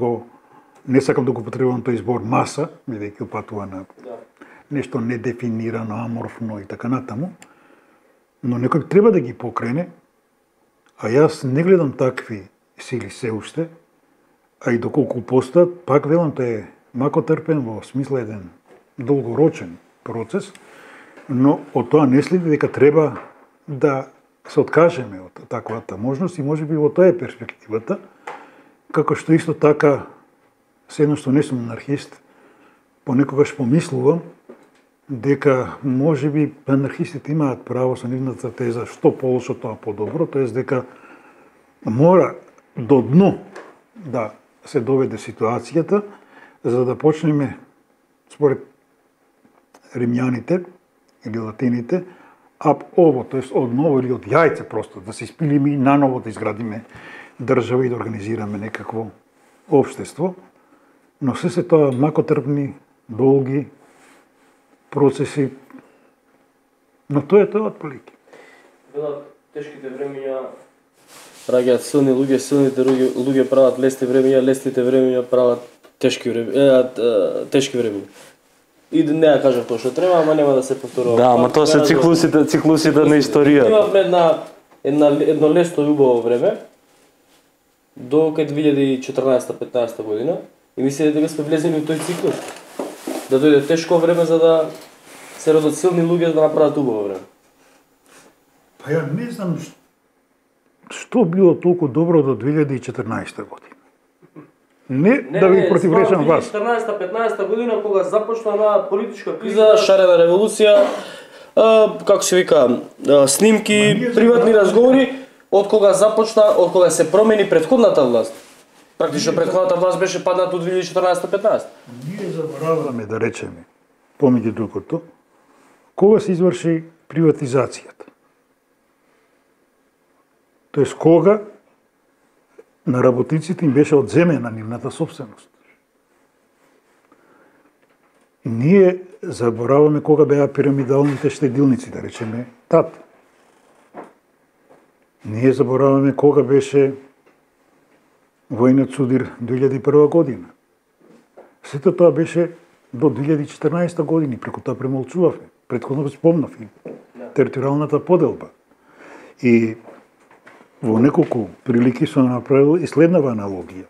не сакам да го потребувам тој избор маса, бидејќи упатува на нешто недефинирано, аморфно и така натаму, но некој треба да ги покрене, а јас не гледам такви сили се уште, а и доколку постојат, пак велам, тоа е макотрпен во смисла еден долгорочен процес, но од тоа не следи дека треба да се откажеме од таквата можност и можеби во тоа е перспективата, како што исто така, се едно што не сум анархист, понекогаш помислувам дека можеби анархистите имаат право со нивната теза што полошо тоа подобро, тоест дека мора до дно да се доведе ситуацијата за да почнеме според римјаните или латините ап ово, тоест од ново или од јајце просто да се испилиме и наново да изградиме држава и да организираме некакво општество, но се тоа макотрпни, долги процеси, но тоа е тоа отприлики. Бидат тешките времиња, раѓаат силни луѓе, силните луѓе прават лесни времиња, лесните времиња прават тешки времиња. И не ја кажам тоа што треба, ама нема да се повторува. Да, ама тоа се циклусите на историјата. Имавме едно лесно и убаво време до кај 2014-15 година и мислите дека сме влезени во тој циклус. Да дојде тешко време за да се родат силни луѓе да направат убаво време. Па ја не знам што било толку добро до 2014 година. Не да ви противречам вас. 2014-15 година кога започна на политичка криза, шарена револуција, како се вика, снимки, приватни разговори, од кога се промени претходната власт. Практично претходната власт беше падната од 2014-15. Ние забораваме да речеме, помеѓу другото, кога се изврши приватизацијата. Тоест кога на работниците им беше одземена нивната собственост. Ние забораваме кога беа пирамидалните штедилници, да речеме, тат. Ние забораваме кога беше војниот судир 2001 година. Сето тоа беше до 2014 година, преку тоа премолчувавме. Претходно спомнав и територијалната поделба. И во неколку прилики сум направил и следнава аналогија.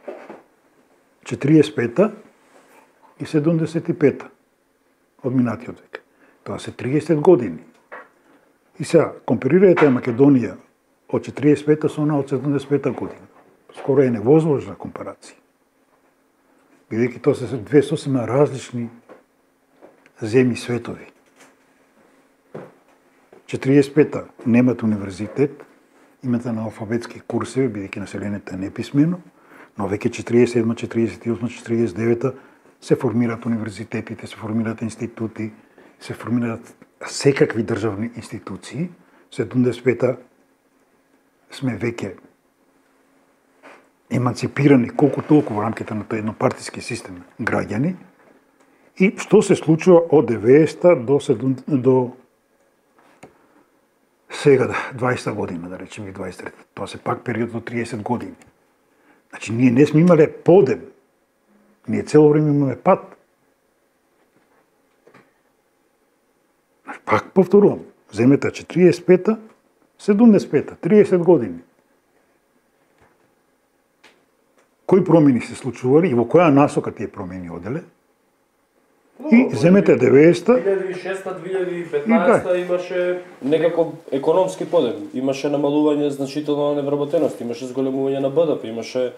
45-та и 75-та од минатиот век. Тоа се 30 години. И сега, компарирајте Македонија од 45-та со она од 75-та година. Скоро е невозможна компарација. Бидејќи тоа се две сосема различни земји светови. 45-та немат универзитет, имате аналфабетски курсеви, бидејќи населението е неписмено, но веќе 47, 48, 49 се формираат универзитетите, се формираат институти, се формираат секакви државни институции. 75 сме веќе еманципирани колку толку во рамките на тој еднопартиски систем граѓани. И што се случува од 90-та до сега, 20-та година, да речеме и 23-та. Тоа се пак период до 30 години. Значи, ние не сме имале подем. Ние цело време имаме пат. Пак повторувам. Земете 45-та, 75-та, 30 години. Кои промени се случували и во која насока тие промени оделе? И земете 90-та... 2006-2015 имаше некако економски подем, имаше намалување значително на невработеност, имаше зголемување на БДП, имаше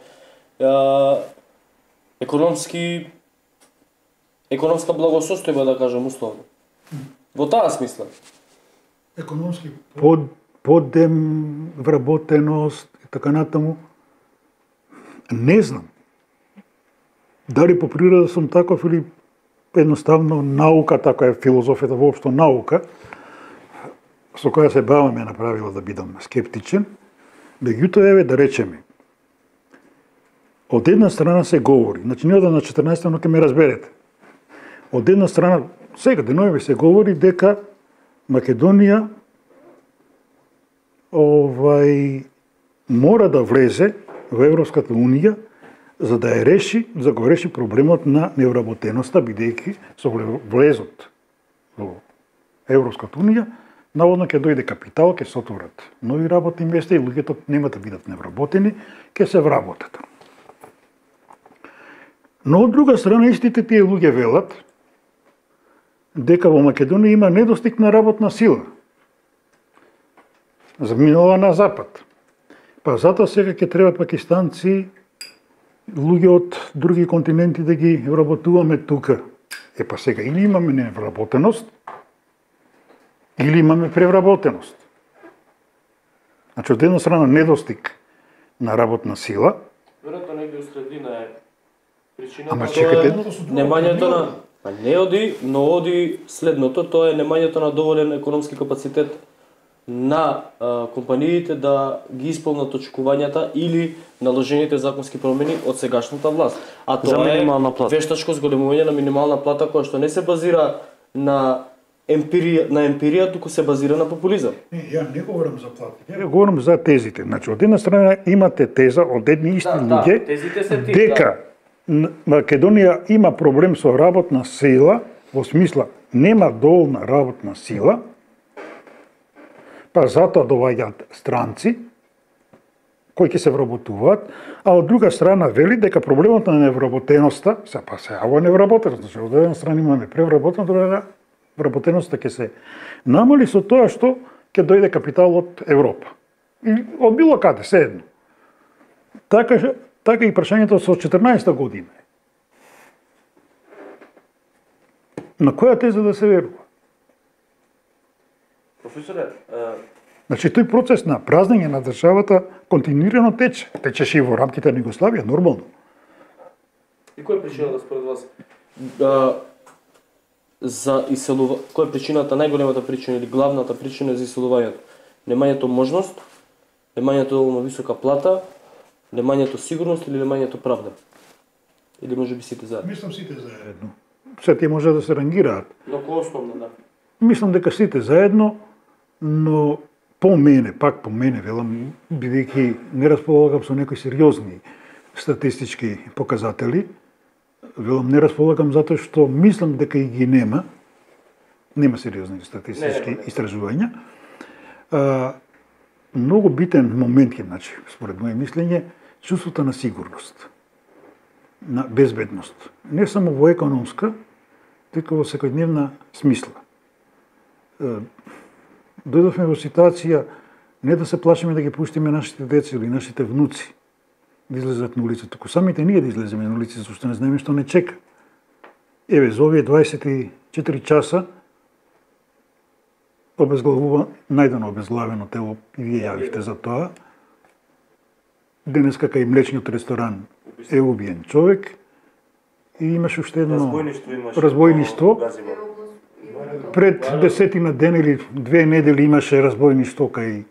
економска благосостојба, да кажам условно. Во таа смисла. Економски подем, вработеност и така натаму. Не знам. Дали по природа сум таков или едноставно наука, така е филозофията воопшто наука, со која се бавам е направила да бидам скептичен, меѓутоа да речеме, од една страна се говори, значи не одам на 14, но ќе ме разберете. Од една страна, сега денови се говори дека Македонија мора да влезе во Европската Унија за да ја реши, за го реши проблемот на невработеноста, бидејќи со влезот во Европската Унија, наводно ќе дојде капитал, ќе се отворат нови работни места и луѓето нема да бидат невработени, ќе се вработат. Но од друга страна истите тие луѓе велат дека во Македонија има недостиг на работна сила. Заминала на запад. Па затоа сега ќе требаат пакистанци, луѓе од други континенти да ги вработуваме тука. Па сега или имаме невработеност, или имаме превработеност. Значи од една страна недостиг на работна сила. Веројатно негде у средина е причината. Ама чекате, немањето на не оди, но оди следното, тоа е немањето на доволен економски капацитет на компаниите да ги исполнат очекувањата или наложените законски промени од сегашната власт. А тоа е вештачко зголемување на минимална плата која што не се базира на емпирија, туку се базира на популизам. Ја не говорам за платите, ја говорам за тезите. Значи, од една страна имате теза од едни исти луѓе дека Македонија има проблем со работна сила, во смисла нема доволна работна сила, па затоа доаѓаат странци кои ќе се вработуваат, а од друга страна вели дека проблемот на невработеноста, се јавува невработеност, значи од една страна имаме превработеност, од друга вработеноста ќе се намали со тоа што ќе дојде капитал од Европа. Или од било каде, седно. Така и прашањето со 14-та година. На која теза да се верува? Професоре, значи тој процес на празнење на државата континуирано тече. Течеше и во рамките на Југославија, нормално. И која е причината според вас? Која е причината, најголемата причина или главната причина за иселувањето? Немањето можност, немањето доволно висока плата, немањето сигурност или немањето правда? Или може би сите заедно? Мислам сите заедно. Се тие може да се рангираат. Но кој основно, да? Мислам дека сите заедно, но по мене, велам, бидејќи не располагам со некои сериозни статистички показатели, велам не располагам затоа што мислам дека и ги нема сериозни статистички истражувања. Многу битен момент е, значи, според моје мислење, чувството на сигурност, на безбедност. Не само во економска, туку во секојдневна смисла. Дојдовме во ситуација не да се плашиме да ги пуштиме нашите деца или нашите внуци да излезат на улица, туку самите ние да излеземе на улица, зашто не знаеме што не чека. Еве, за овие 24 часа најдено обезглавено тело, и вие јавивте за тоа. Денеска кај млечниот ресторан е убиен човек и имаше уште едно разбојништво. Пред 10 ден или 2 недели имаше разбојништво кај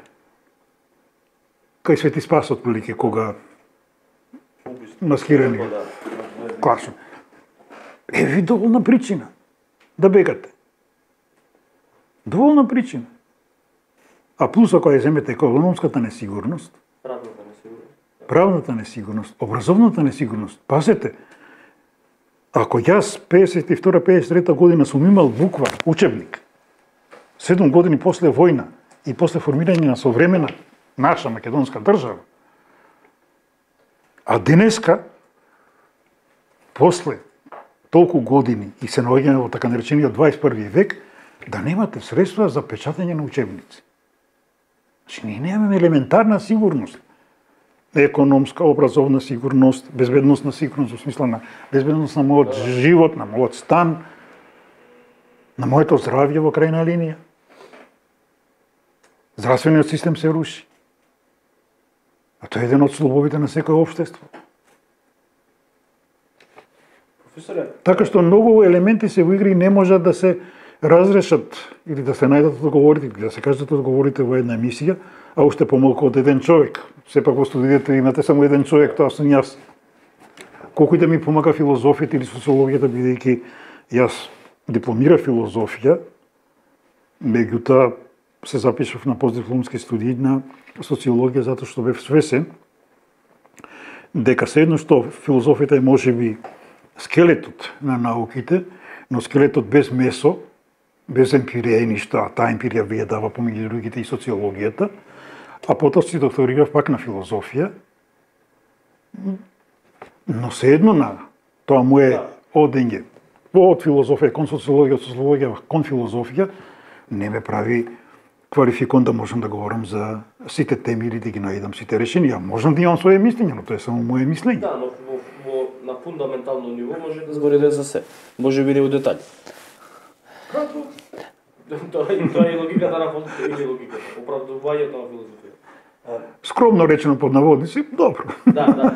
Свети Спас отприлике, кога маскирани. Класно. Ви доволна причина да бегате. Доволна причина. А плюс ако ја земете економската несигурност, правната несигурност, образовната несигурност, пазете, ако јас 52-53 година сум имал буква, учебник, 7 години после војна и после формирање на современа наша македонска држава, а денеска, после толку години и се наоѓаме во така наречениот 21 век, да немате средства за печатање на учебници. Значи, ние немаме елементарна сигурност. Економска, образовна сигурност, безбедностна сигурност, во смисла на безбедност на мојот живот, на мојот стан, на моето здравје во крајна линија. Здравствениот систем се руши. А тоа е еден од столбовите на секој општество. Така што многу елементи се во игри не можат да се разрешат или да се најдат одговорите, или да се кажат одговорите во една емисија, а уште помалку од еден човек. Сепак во студиите имате само еден човек, тоа сум јас. Колку и да ми помага филозофијата или социологијата, бидејќи јас дипломирав филозофија, меѓутоа се запишав на постдипломски студии на социологија затоа што бев свесен дека се едно што филозофијата е можеби скелетот на науките, но скелетот без месо, без емпирија и ништо, а таа емпирија вие дава помеѓу другите и социологијата, а потоа си докторирав пак на филозофија, но се едно на тоа му е одење од филозофија кон социологија, од социологија кон филозофија, не ме прави квалификон да можам да говорам за сите теми или да ги најдам сите решенија. Можам да имам своje мислење, но тоа е само моje мислење. Да, но на фундаментално ниво може да збориде за се. Може би не во детали. Тоа е логиката на филозофија, или логиката, оправдувањето на филозофија. Скромно речено под наводници, добро. Да.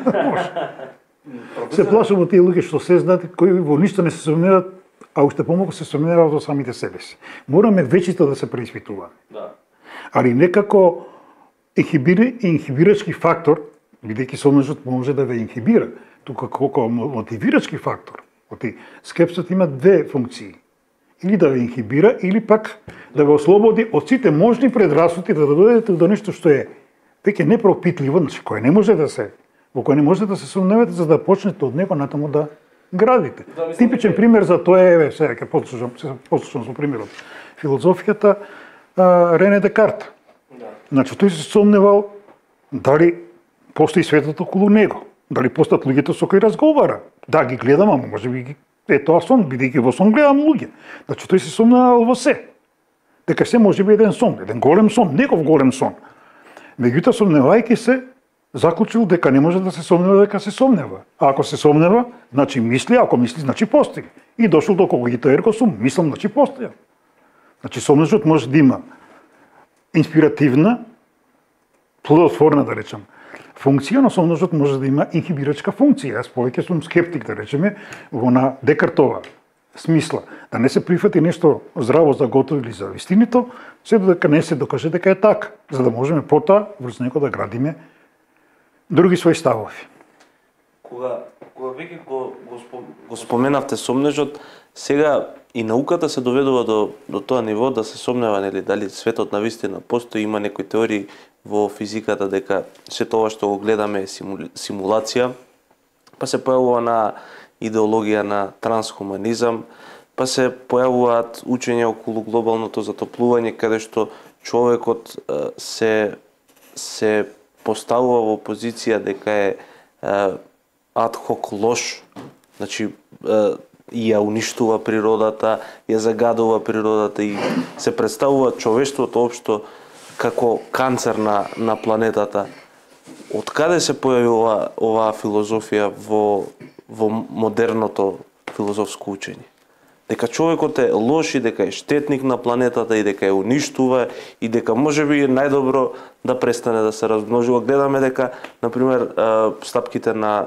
Се плашам од тие луѓе што се знаат, кои во ништо не се сомневаат, а уште помалку се сомневаат во самите себе си. Мораме вечито да се преиспитуваме. Да. Али некако инхибирачки фактор, бидејќи сомнежот може да ве инхибира, тука како мотивирачки фактор. Оти скепсот има две функции. Или да ве инхибира, или пак да ве ослободи од сите можни предрасуди да дојдете до нешто што е веќе непропитливо, значи во кој не можете да се сомневате за да почнете од него натаму да градите. Да, типичен пример за тоа е, сега ќе послушам со примерот, филозофијата Рене Декарт. Да. Значи, тој се сомневал дали постои светот околу него, дали постојат луѓето со кои разговара. Да, ги гледам, ама може би е тоа сон, бидејќи во сон гледам луѓе. Значи, тој се сомневал во се. Дека се може би еден сон, еден голем сон, негов голем сон. Меѓутоа, сомневајќи се, заклучил дека не може да се сомнева дека се сомнева. А ако се сомнева, значи мисли, ако мисли, значи постои. И дошол до когито ерго сум, мислам, значи постоја. Значи сомнежот може да има инспиративна, плодотворна, да речем, функција, но сомнежот може да има инхибирачка функција. Јас повеќе сум скептик, да речеме, во на Декартова смисла. Да не се прифати нешто здраво за готово или за вистинито, се додека не се докаже дека е така, за да можеме потоа врз него да градиме други своји ставови. Кога веќе го споменавте сомнежот, сега и науката се доведува до тоа ниво да се сомнева нели дали светот навистина постои, има некои теории во физиката дека се тоа што го гледаме е симулација, па се појавува на идеологија на трансхуманизам, па се појавуваат учења околу глобалното затоплување каде што човекот се поставува во позиција дека е адхок лош, значи и ја уништува природата, ја загадува природата и се представува човештвото општо како канцер на планетата. Од каде се појави оваа филозофија во модерното филозофско учење? дека човекот е лош и дека е штетник на планетата и дека ја уништува и дека можеби е најдобро да престане да се размножува. Гледаме дека на пример стапките на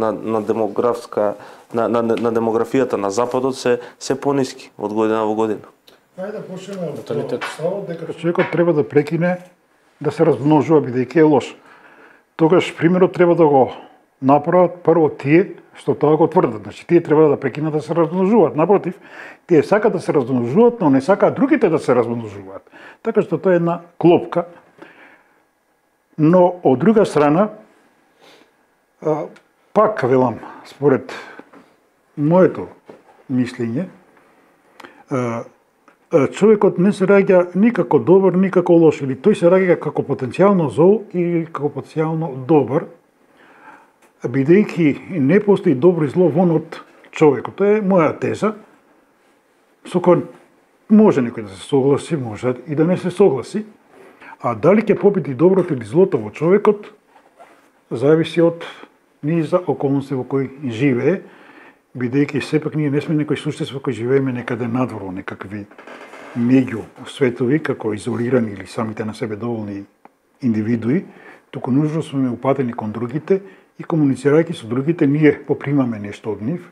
демографијата на западот се пониски од година во година. Ајде да почнеме од ставот дека човекот треба да прекине да се размножува бидејќи е лош. Тогаш примерот треба да го направат прво тие што тоа го тврдат. Значи тие треба да прекинат да се размножуваат. Напротив, тие сакаат да се размножуваат, но не сакаат другите да се размножуваат. Така што тоа е една клопка. Но од друга страна, пак велам, според моето мислење, човекот не се раѓа никако добар, никако лош, или тој се раѓа како потенцијално зол или како потенцијално добар, бидејќи не постои добро и зло вон од човекот. Тоа е моја теза, со која може некој да се согласи, може и да не се согласи, а дали ќе победи доброто или злото во човекот, зависи од низа околности во кои живее, бидејќи сепак ние не сме некои суштества кои живееме некаде надвор, некакви меѓу светови, како изолирани или самите на себе доволни индивидуи, туку нужно сме упатени кон другите и комуницирајќи со другите, ние попримаме нешто од нив,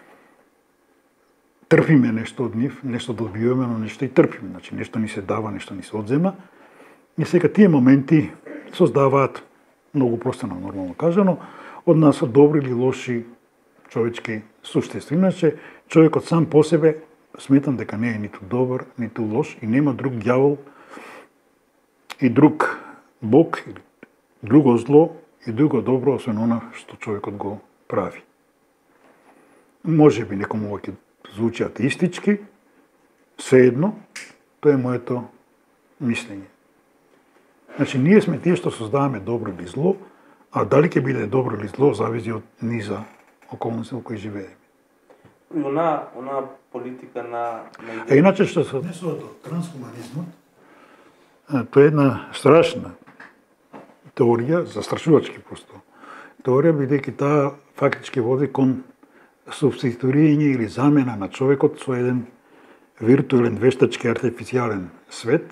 трпиме нешто од нив, нешто добиваме, но нешто и трпиме. Значи, нешто ни се дава, нешто ни се одзема. И сега тие моменти создаваат, многу простено, нормално кажано, од нас добри или лоши човечки суштества. Иначе, човекот сам по себе сметам дека не е ниту добар, ниту лош и нема друг ѓавол и друг Бог или друго зло и друго добро, освен она што човекот го прави. Може би некому ќе звучи атеистички, сеедно, тоа е моето мислење. Значи, ние сме тие што создаваме добро или зло, а дали ќе биде добро или зло, зависи од низа околности во кои живееме. И она политика на А иначе што се однесува до трансхуманизмот, тоа е една страшна теорија, застрашувачки просто. Теорија бидејќи таа фактички води кон субституирање или замена на човекот со еден виртуелен, вештачки, артифицијален свет.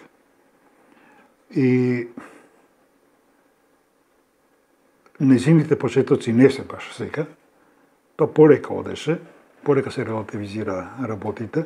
И незините почетоци не се баш сега. Тоа полека одеше, полека се релативизира работите.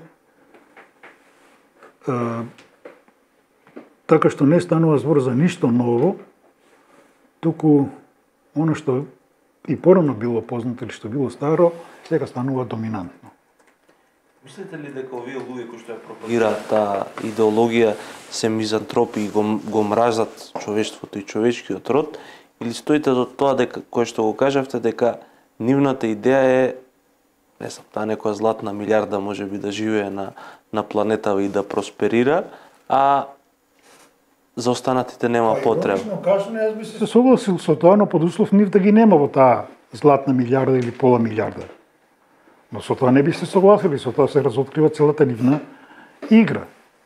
Така што не станува збор за ништо ново, туку оно што и порано било познато или што било старо, сега станува доминантно. Мислите ли дека овие луѓе кои што ја пропагираат таа идеологија се мизантропи и го мразат човештвото и човечкиот род, или стоите до тоа дека кое што го кажавте дека нивната идеја е, не знам, таа некоја златна милиарда можеби да живее на планетава и да просперира, а за останатите нема потреба. Кажано, јас би се согласил со тоа, но под услов нив да ги нема во таа златна милиарда или пола милиарда. Но со тоа не би се согласили, со тоа се разоткрива целата нивна игра.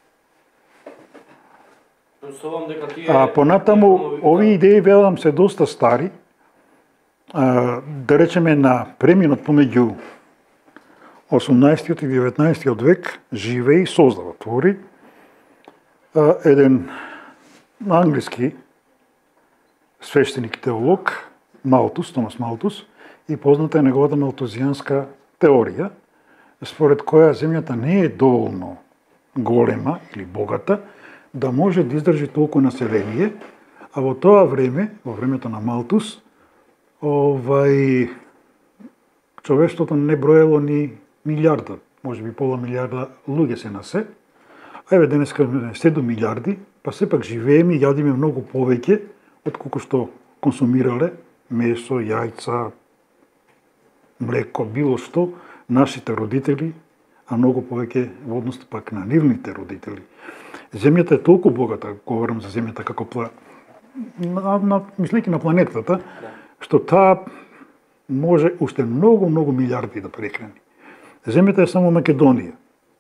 А понатаму, овие идеи, велам, се доста стари. Да речеме на преминот помеѓу 18 и 19 век живее и создава, твори еден англиски свештеник теолог Малтус, Томас Малтус, и позната е неговата малтузијанска теорија, според која земјата не е доволно голема или богата да може да издржи толку население, а во тоа време, во времето на Малтус, човештвото не броело ни милиарда, може би пола милиарда луѓе се на се. А еве денеска 7 милиарди, па сепак живееме и јадиме многу повеќе од колку што консумирале месо, јајца, млеко, било што, нашите родители, а многу повеќе во однос пак на нивните родители. Земјата е толку богата, говорам за земјата како мислејќи на планетата, што таа може уште многу милиарди да прехрани. Земјата е само Македонија.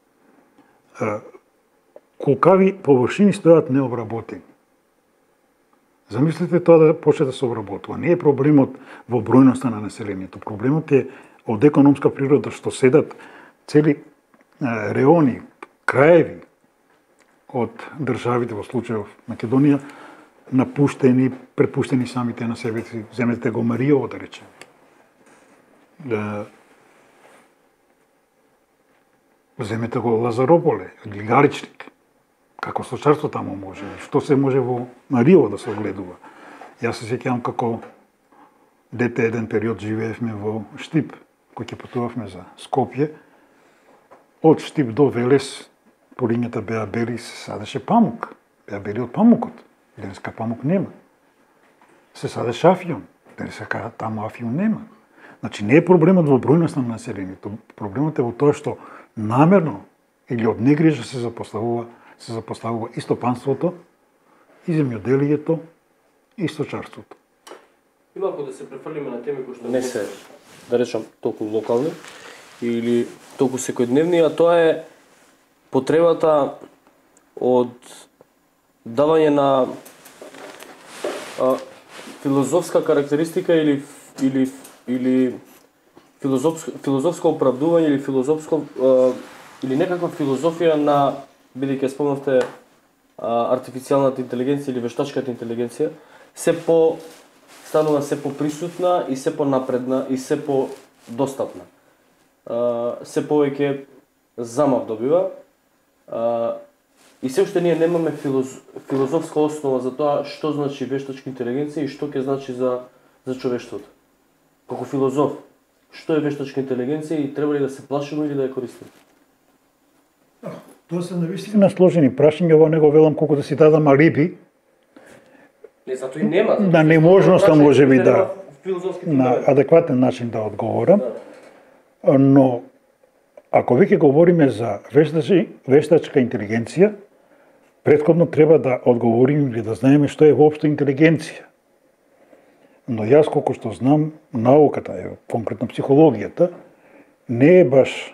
Колкави површини стојат необработени. Замислете тоа да почне да се обработува. Не е проблемот во бројноста на населението. Проблемот е од економска природа, што седат цели реони, краеви од државите, во случајов Македонија, напуштени, препуштени самите на себе си. Земете го Мариово, да речем. Земете го Лазарополе, или Гаричник. Како сточарство таму може, што се може во Мариово да се огледува. Јас се сеќавам како дете еден период живеевме во Штип, кој ќе патувавме за Скопје. Од Штип до Велес полињата беа бели, се садеше памук. Беа бели од памукот. Денеска памук нема. Се садеше афион. Денеска таму афион нема. Значи не е проблемот во бројност на населението. Проблемот е во тоа што намерно или од негрижа се запоставува и стопанството, и земјоделието, и сточарството. И малку да се префрлиме на теми кои што не се, да речам, толку локални или толку секојдневни, а тоа е потребата од давање на филозофска карактеристика или филозофско оправдување или филозофско или некаква филозофија на, бидејќи спомнавте артифицијалната интелигенција или вештачката интелигенција, станува се поприсутна и се понапредна и се подостапна. Се повеќе замав добива и се уште ние немаме филозофска основа за тоа што значи вештачка интелигенција и што ќе значи за човештвото. Како филозоф, што е вештачка интелигенција и треба ли да се плашиме или да ја користиме? Тоа се навистина сложени прашања, ова не го велам колку да си дадам алиби. Не, зато и нема. Да неможноста може би да на адекватен начин да одговорам. Но ако веќе говориме за вештачка интелигенција, претходно треба да одговориме или да знаеме што е воопшто интелигенција. Но јас колку што знам, науката, конкретно психологијата, не е баш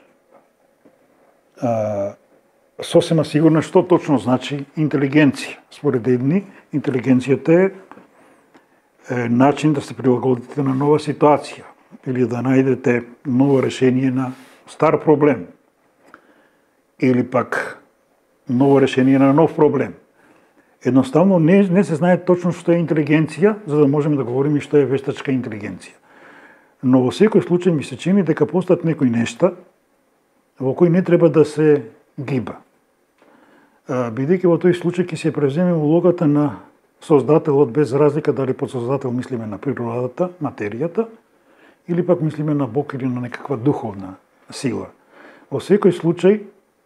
сосема сигурна што точно значи интелигенција. Според едни, интелигенцијата е начин да се прилагодите на нова ситуација или да најдете ново решение на стар проблем или пак ново решение на нов проблем. Едноставно не се знае точно што е интелигенција, за да можеме да говориме што е вештачка интелигенција. Но во секој случај ми се чини дека постојат некои нешта во кои не треба да се гиба. Бидејќи во тој случај ќе се преземе улогата на создателот без разлика дали под создател мислиме на природата, материјата, или пак мислиме на Бог или на некаква духовна сила. Во секој случај,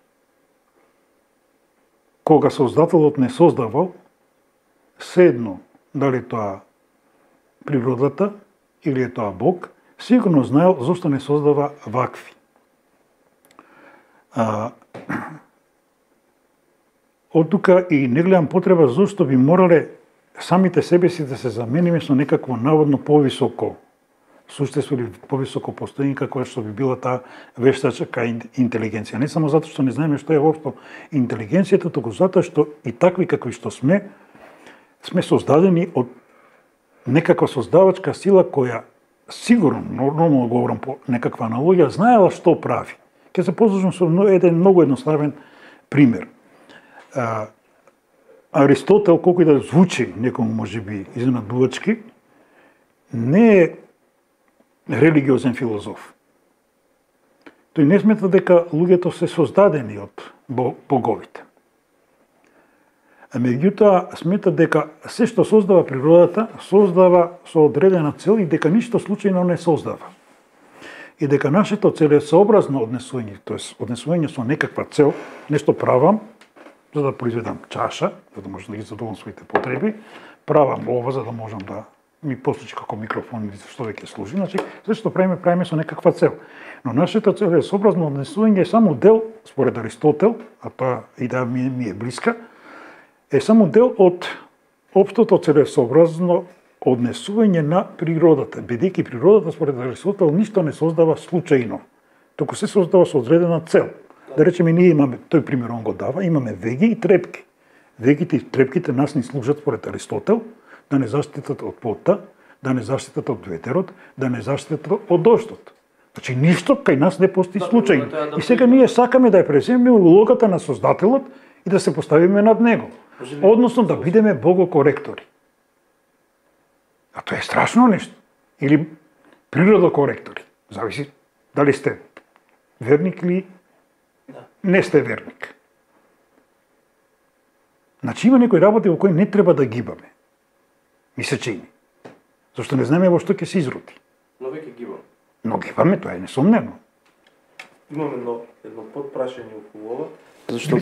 кога создателот не создавал, седно дали тоа природата или е тоа Бог, сигурно знаел зошто не создава вакви. Од тука и не гледам потреба зошто би морале самите себе си да се замениме со некакво наводно повисоко суштество или повисоко постоење како што би била таа вештачка интелигенција. Не само затоа што не знаеме што е воопшто интелигенцијата, туку затоа што и такви какви што сме создадени од некаква создавачка сила која сигурно, нормално говорам по некаква аналогија, знаела што прави. Ќе се послужам со еден многу едноставен пример. Аристотел, колку и да звучи некому можеби изненадувачки, не е религиозен филозоф. Тој не смета дека луѓето се создадени од боговите. Меѓутоа смета дека се што создава природата, создава со одредена цел и дека ништо случајно не создава. И дека нашето целесообразно однесување, тоест однесување со некаква цел, нешто правам, за да произведам чаша, за да можам да ги задоволам своите потреби, правам ова за да можам да ми послужи како микрофон или што веќе служи. Значи, се што правиме со некаква цел. Но нашето целесообразно однесување е само дел, според Аристотел, а тоа идеја ми е блиска, е само дел од општото целесообразно однесување на природата. Бидејќи природата, според Аристотел, ништо не создава случајно, туку се создава со одредена цел. Да речеме, ние имаме, тој пример он го дава, имаме веги и трепки. Вегите и трепките нас ни служат според Аристотел да не заштитат од потта, да не заштитат од ветерот, да не заштитат од дождот. Значи ништо кај нас не постои случајно. да И сега ние сакаме да ја преземеме улогата на Создателот и да се поставиме над него. Односно да бидеме богокоректори. А тоа е страшно нешто. Или природокоректори. Зависи дали сте верник или не сте верник. Значи има некои работи во кои не треба да гибаме. Ми се чини. Зашто не знаеме во што ќе се изроди. Но веќе гибаме. Но гибаме, тоа е несомнено. Имаме едно подпрашање околу ова. Зашто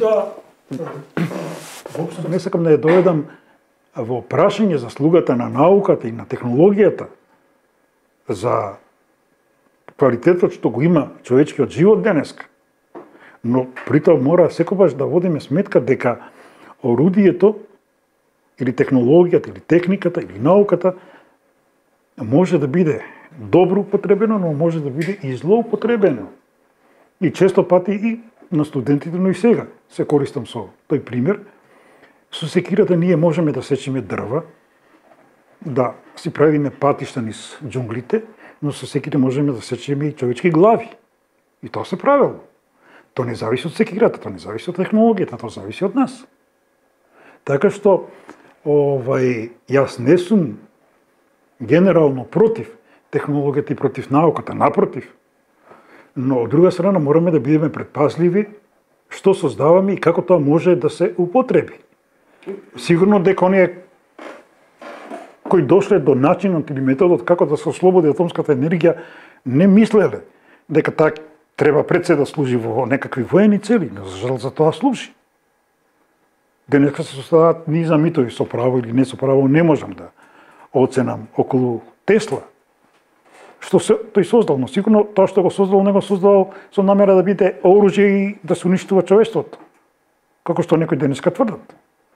Воопшто не сакам да ја доведам во прашање за слугата на науката и на технологијата, за квалитетот што го има човечкиот живот денеска. Но притоа мора секогаш да водиме сметка дека орудието или технологијата или техниката или науката може да биде добро употребено, но може да биде и злоупотребено. И често пати и на студентите, но и сега се користам со тој пример. Со секирата ние можеме да сечиме дрва, да си правиме патишта низ џунглите, но со секира можеме да сечиме и човечки глави. И тоа се правило. Тоа не зависи од секирата, тоа не зависи од технологијата, тоа зависи од нас. Така што, јас не сум генерално против технологијата и против науката, напротив. Но од друга страна мораме да бидеме предпазливи што создаваме и како тоа може да се употреби. Сигурно дека оние кои дошле до начинот или методот како да се ослободи атомската енергија не мислеле дека таа треба пред се да служи во некакви воени цели, но за жал за тоа служи. Денеска се составаат низа митови со право или не со право, не можам да оценам околу Тесла. Што тој создал, но сигурно тоа што го создал, не го создал со намера да биде оружје и да се уништува човештвото. Како што некои денеска тврдат.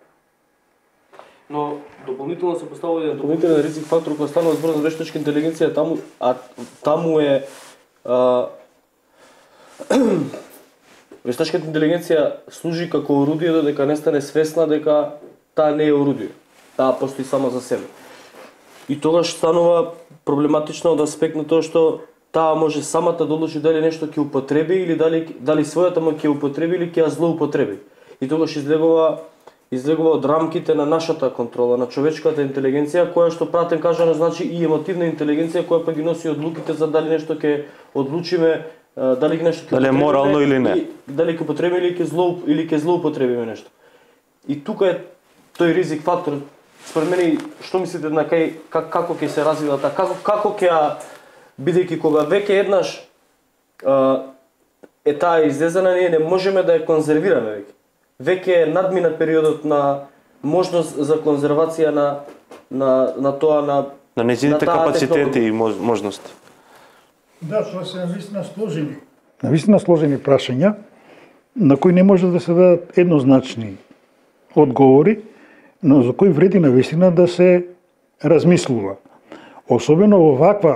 Но дополнително се поставува еден дополнителен ризик фактор кога станува збор за вештачка интелигенција, таму е вештачката интелигенција служи како орудие додека не стане свесна дека таа не е орудие. Таа постои само за себе. И тогаш станува проблематично од аспект на тоа што таа може самата да одлучи дали нешто ќе употреби или дали својата му ќе употреби или ќе ја злоупотреби. И тогаш излегува од рамките на нашата контрола, на човечката интелигенција, која што пратен кажано значи и емотивна интелигенција која па ги носи одлуките за дали нешто ќе одлучиме, дали нешто ќе дали е морално или не. Дали ќе употребиме или ќе злоупотребиме нешто. И тука е тој ризик фактор. Според мене, што мислите на како ќе се развива таа, како ќе бидејќи кога веќе еднаш е таа излезена, ние не можеме да ја конзервираме веќе. Веќе е надминат периодот на можност за конзервација на тоа на нејзините капацитети и можности. Да, тоа се навистина сложени прашања на кои не може да се дадат еднозначни одговори, но за кои вреди навистина да се размислува. Особено во ваква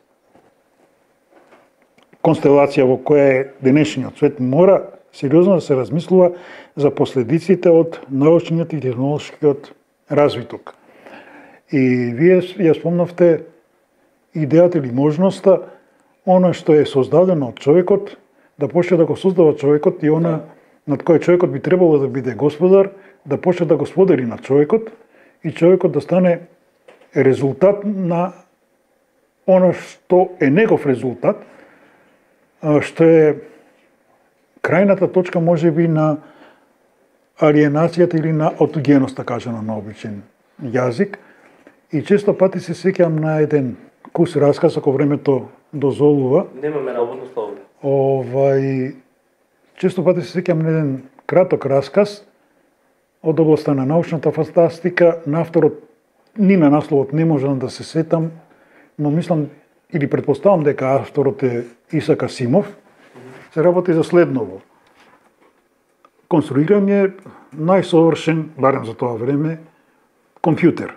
констелација во која е денешниот свет, мора сериозно да се размислува за последиците од научниот и технолошкиот развиток. И вие ја спомнавте идејата или можноста она што е создадено од човекот, да почне да го создава човекот и она над кој човекот би требало да биде господар, да почне да господари над човекот и човекот да стане резултат на она што е негов резултат, што е крајната точка можеби на алиенацијата или на отуѓеноста, кажано на обичен јазик. И често пати се сеќам на еден кус расказ, ако времето дозволува. Немаме работно слово. Често пати се сеќам на еден краток расказ од областта на научната фантастика. На авторот, ни на насловот не можам да се сетам, но мислам или предпоставам дека авторот е Исак Асимов. Се работи за следново. Конструиран е најсовршен, барем за тоа време, компјутер.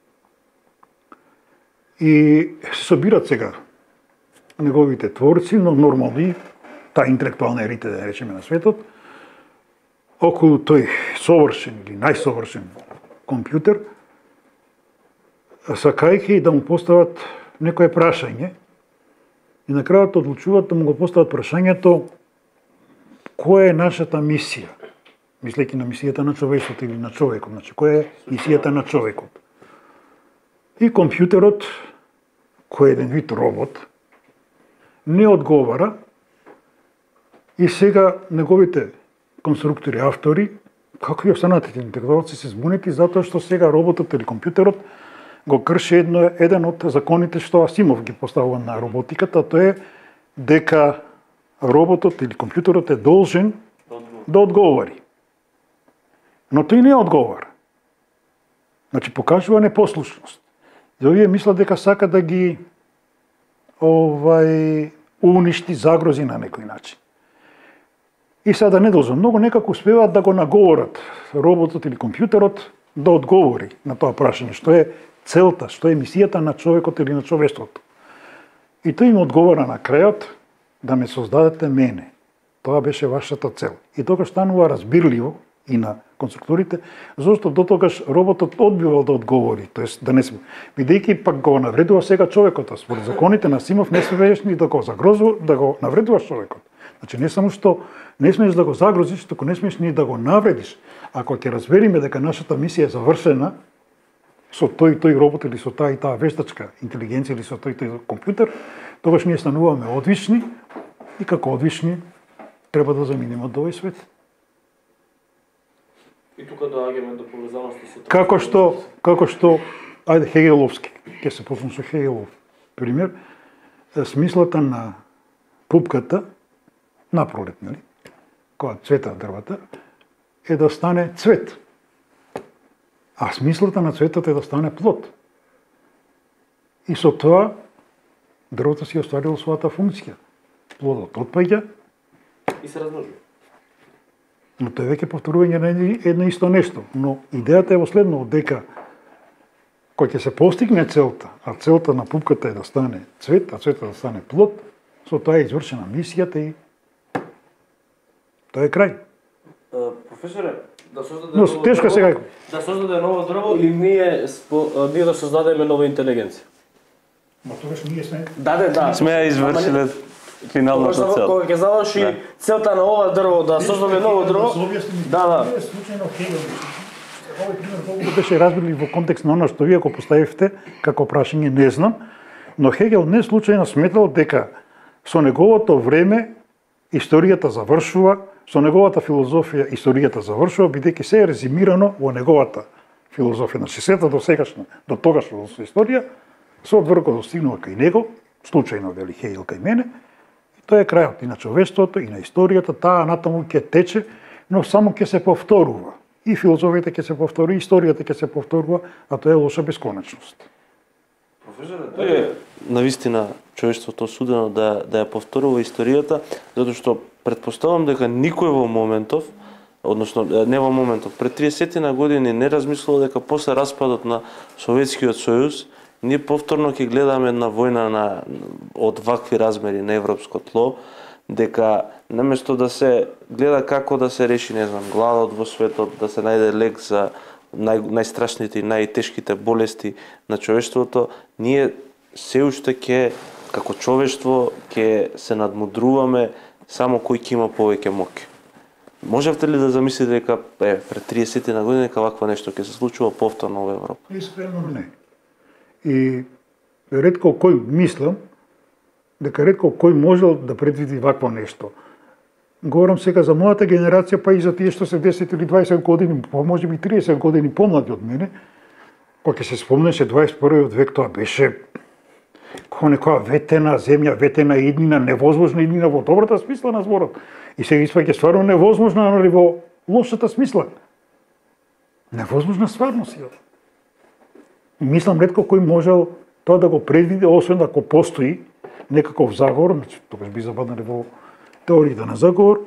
И се собират сега неговите творци, но нормални, таа интелектуална елита, да речеме, на светот, околу тој совршен или најсовршен компјутер, сакајќи да му постават некое прашање и на крајот одлучуваат да му го постават прашањето која е нашата мисија, мислејќи на мисијата на човештвото или на човекот, значи која е мисијата на човекот. И компјутерот, кој е еден вид робот, не одговара и сега неговите конструктори, автори, како и останатите интелектуалци се збунети затоа што сега роботот или компјутерот го крши еден од законите што Асимов ги поставува на роботиката, тоа е дека роботот или компјутерот е должен да одговори. Но тој не одговара. Значи покажува непослушност. И овие мислат дека сака да ги уништи, загрози на некој начин. И сега да не должам многу, некако успеваат да го наговорат роботот или компјутерот да одговори на тоа прашање, што е целта, што е мисијата на човекот или на човештвото. И тој им одговора на крајот да ме создадете мене. Тоа беше вашата цел. И тогаш станува разбирливо и на конструкторите, зашто до тогаш роботот одбивал да одговори, тоест да не се бидејќи пак го навредува сега човекот, според законите на Симов не смееш ни да го загрозува, да го навредуваш човекот. Значи не само што не смееш да го загрозиш, туку не смееш ни да го навредиш. Ако ќе разбериме дека нашата мисија е завршена со тој и тој робот или со таа и таа вештачка интелигенција или со тој и тој компјутер, тогаш ние стануваме одвични и како одвични треба да заминеме од овој свет. И тука доаѓаме до поврзаноста со Како што ајде Хегеловски, ќе се почнем со Хегелов пример, смислата на пупката на пролет, нели? Кога цвета дрвата, е да стане цвет. А смислата на цветот е да стане плод. И со тоа дрвото си остварило својата функција. Плодот отпаѓа и се размножува. Но тоа е веќе повторување на едно исто нешто. Но идејата е во следното, дека кој ќе се постигне целта, а целта на пупката е да стане цвет, а цветот да стане плод, со тоа е извршена мисијата и тоа е крај. Професоре, да создаде Но тешко сега. Да создаде ново дрво или ние да создадеме нова интелигенција? Ма тогаш ние сме. Да. Сме ја извршиле финалната цел. Кога ќе заврши целта на ова дрво да создаде ново дрво. Да. Случајно Хегел. Овој пример колку беше разбирли во контекст на она што вие го поставивте како прашање, не знам, но Хегел не случајно сметал дека со неговото време историјата завршува, со неговата филозофија историјата завршува, бидејќи се е резимирано во неговата филозофија. Значи сета до сегашна, до тогашна историја, со врко достигнува кај него, случајно вели Хегел кај мене, и тоа е крајот и на човештвото, и на историјата, таа натаму ќе тече, но само ќе се повторува. И филозофијата ќе се повтори, и историјата ќе се повторува, а тоа е лоша бесконечност. Професоре, тоа е навистина човештвото осудено да ја повторува историјата, затоа што претпоставам дека никој во моментов, односно не во моментов, пред 30 на години не размислува дека после распадот на Советскиот сојуз ние повторно ќе гледаме една војна од вакви размери на европско тло, дека наместо да се гледа како да се реши, не знам, гладот во светот, да се најде лек за најстрашните и најтешките болести на човештвото, ние се уште ќе, како човештво, ќе се надмудруваме само кој ќе има повеќе моќ. Можевте ли да замислите дека пред 30 на години дека вакво нешто ќе се случува повторно во Европа? Искрено не. И ретко кој мислам дека ретко кој можел да предвиди вакво нешто. Говорам сега за мојата генерација, па и за тие што се 10 или 20 години, па може би 30 години помлади од мене, кога ќе се спомнеше 21. век, тоа беше како некоја ветена земја, ветена иднина, невозможна иднина во добрата смисла на зборот. И сега испаѓа стварно невозможна, но во лошата смисла. Невозможна стварност. Мислам ретко кој можел тоа да го предвиди, освен ако постои некаков заговор, значи тогаш би западнале во теоријата на заговор,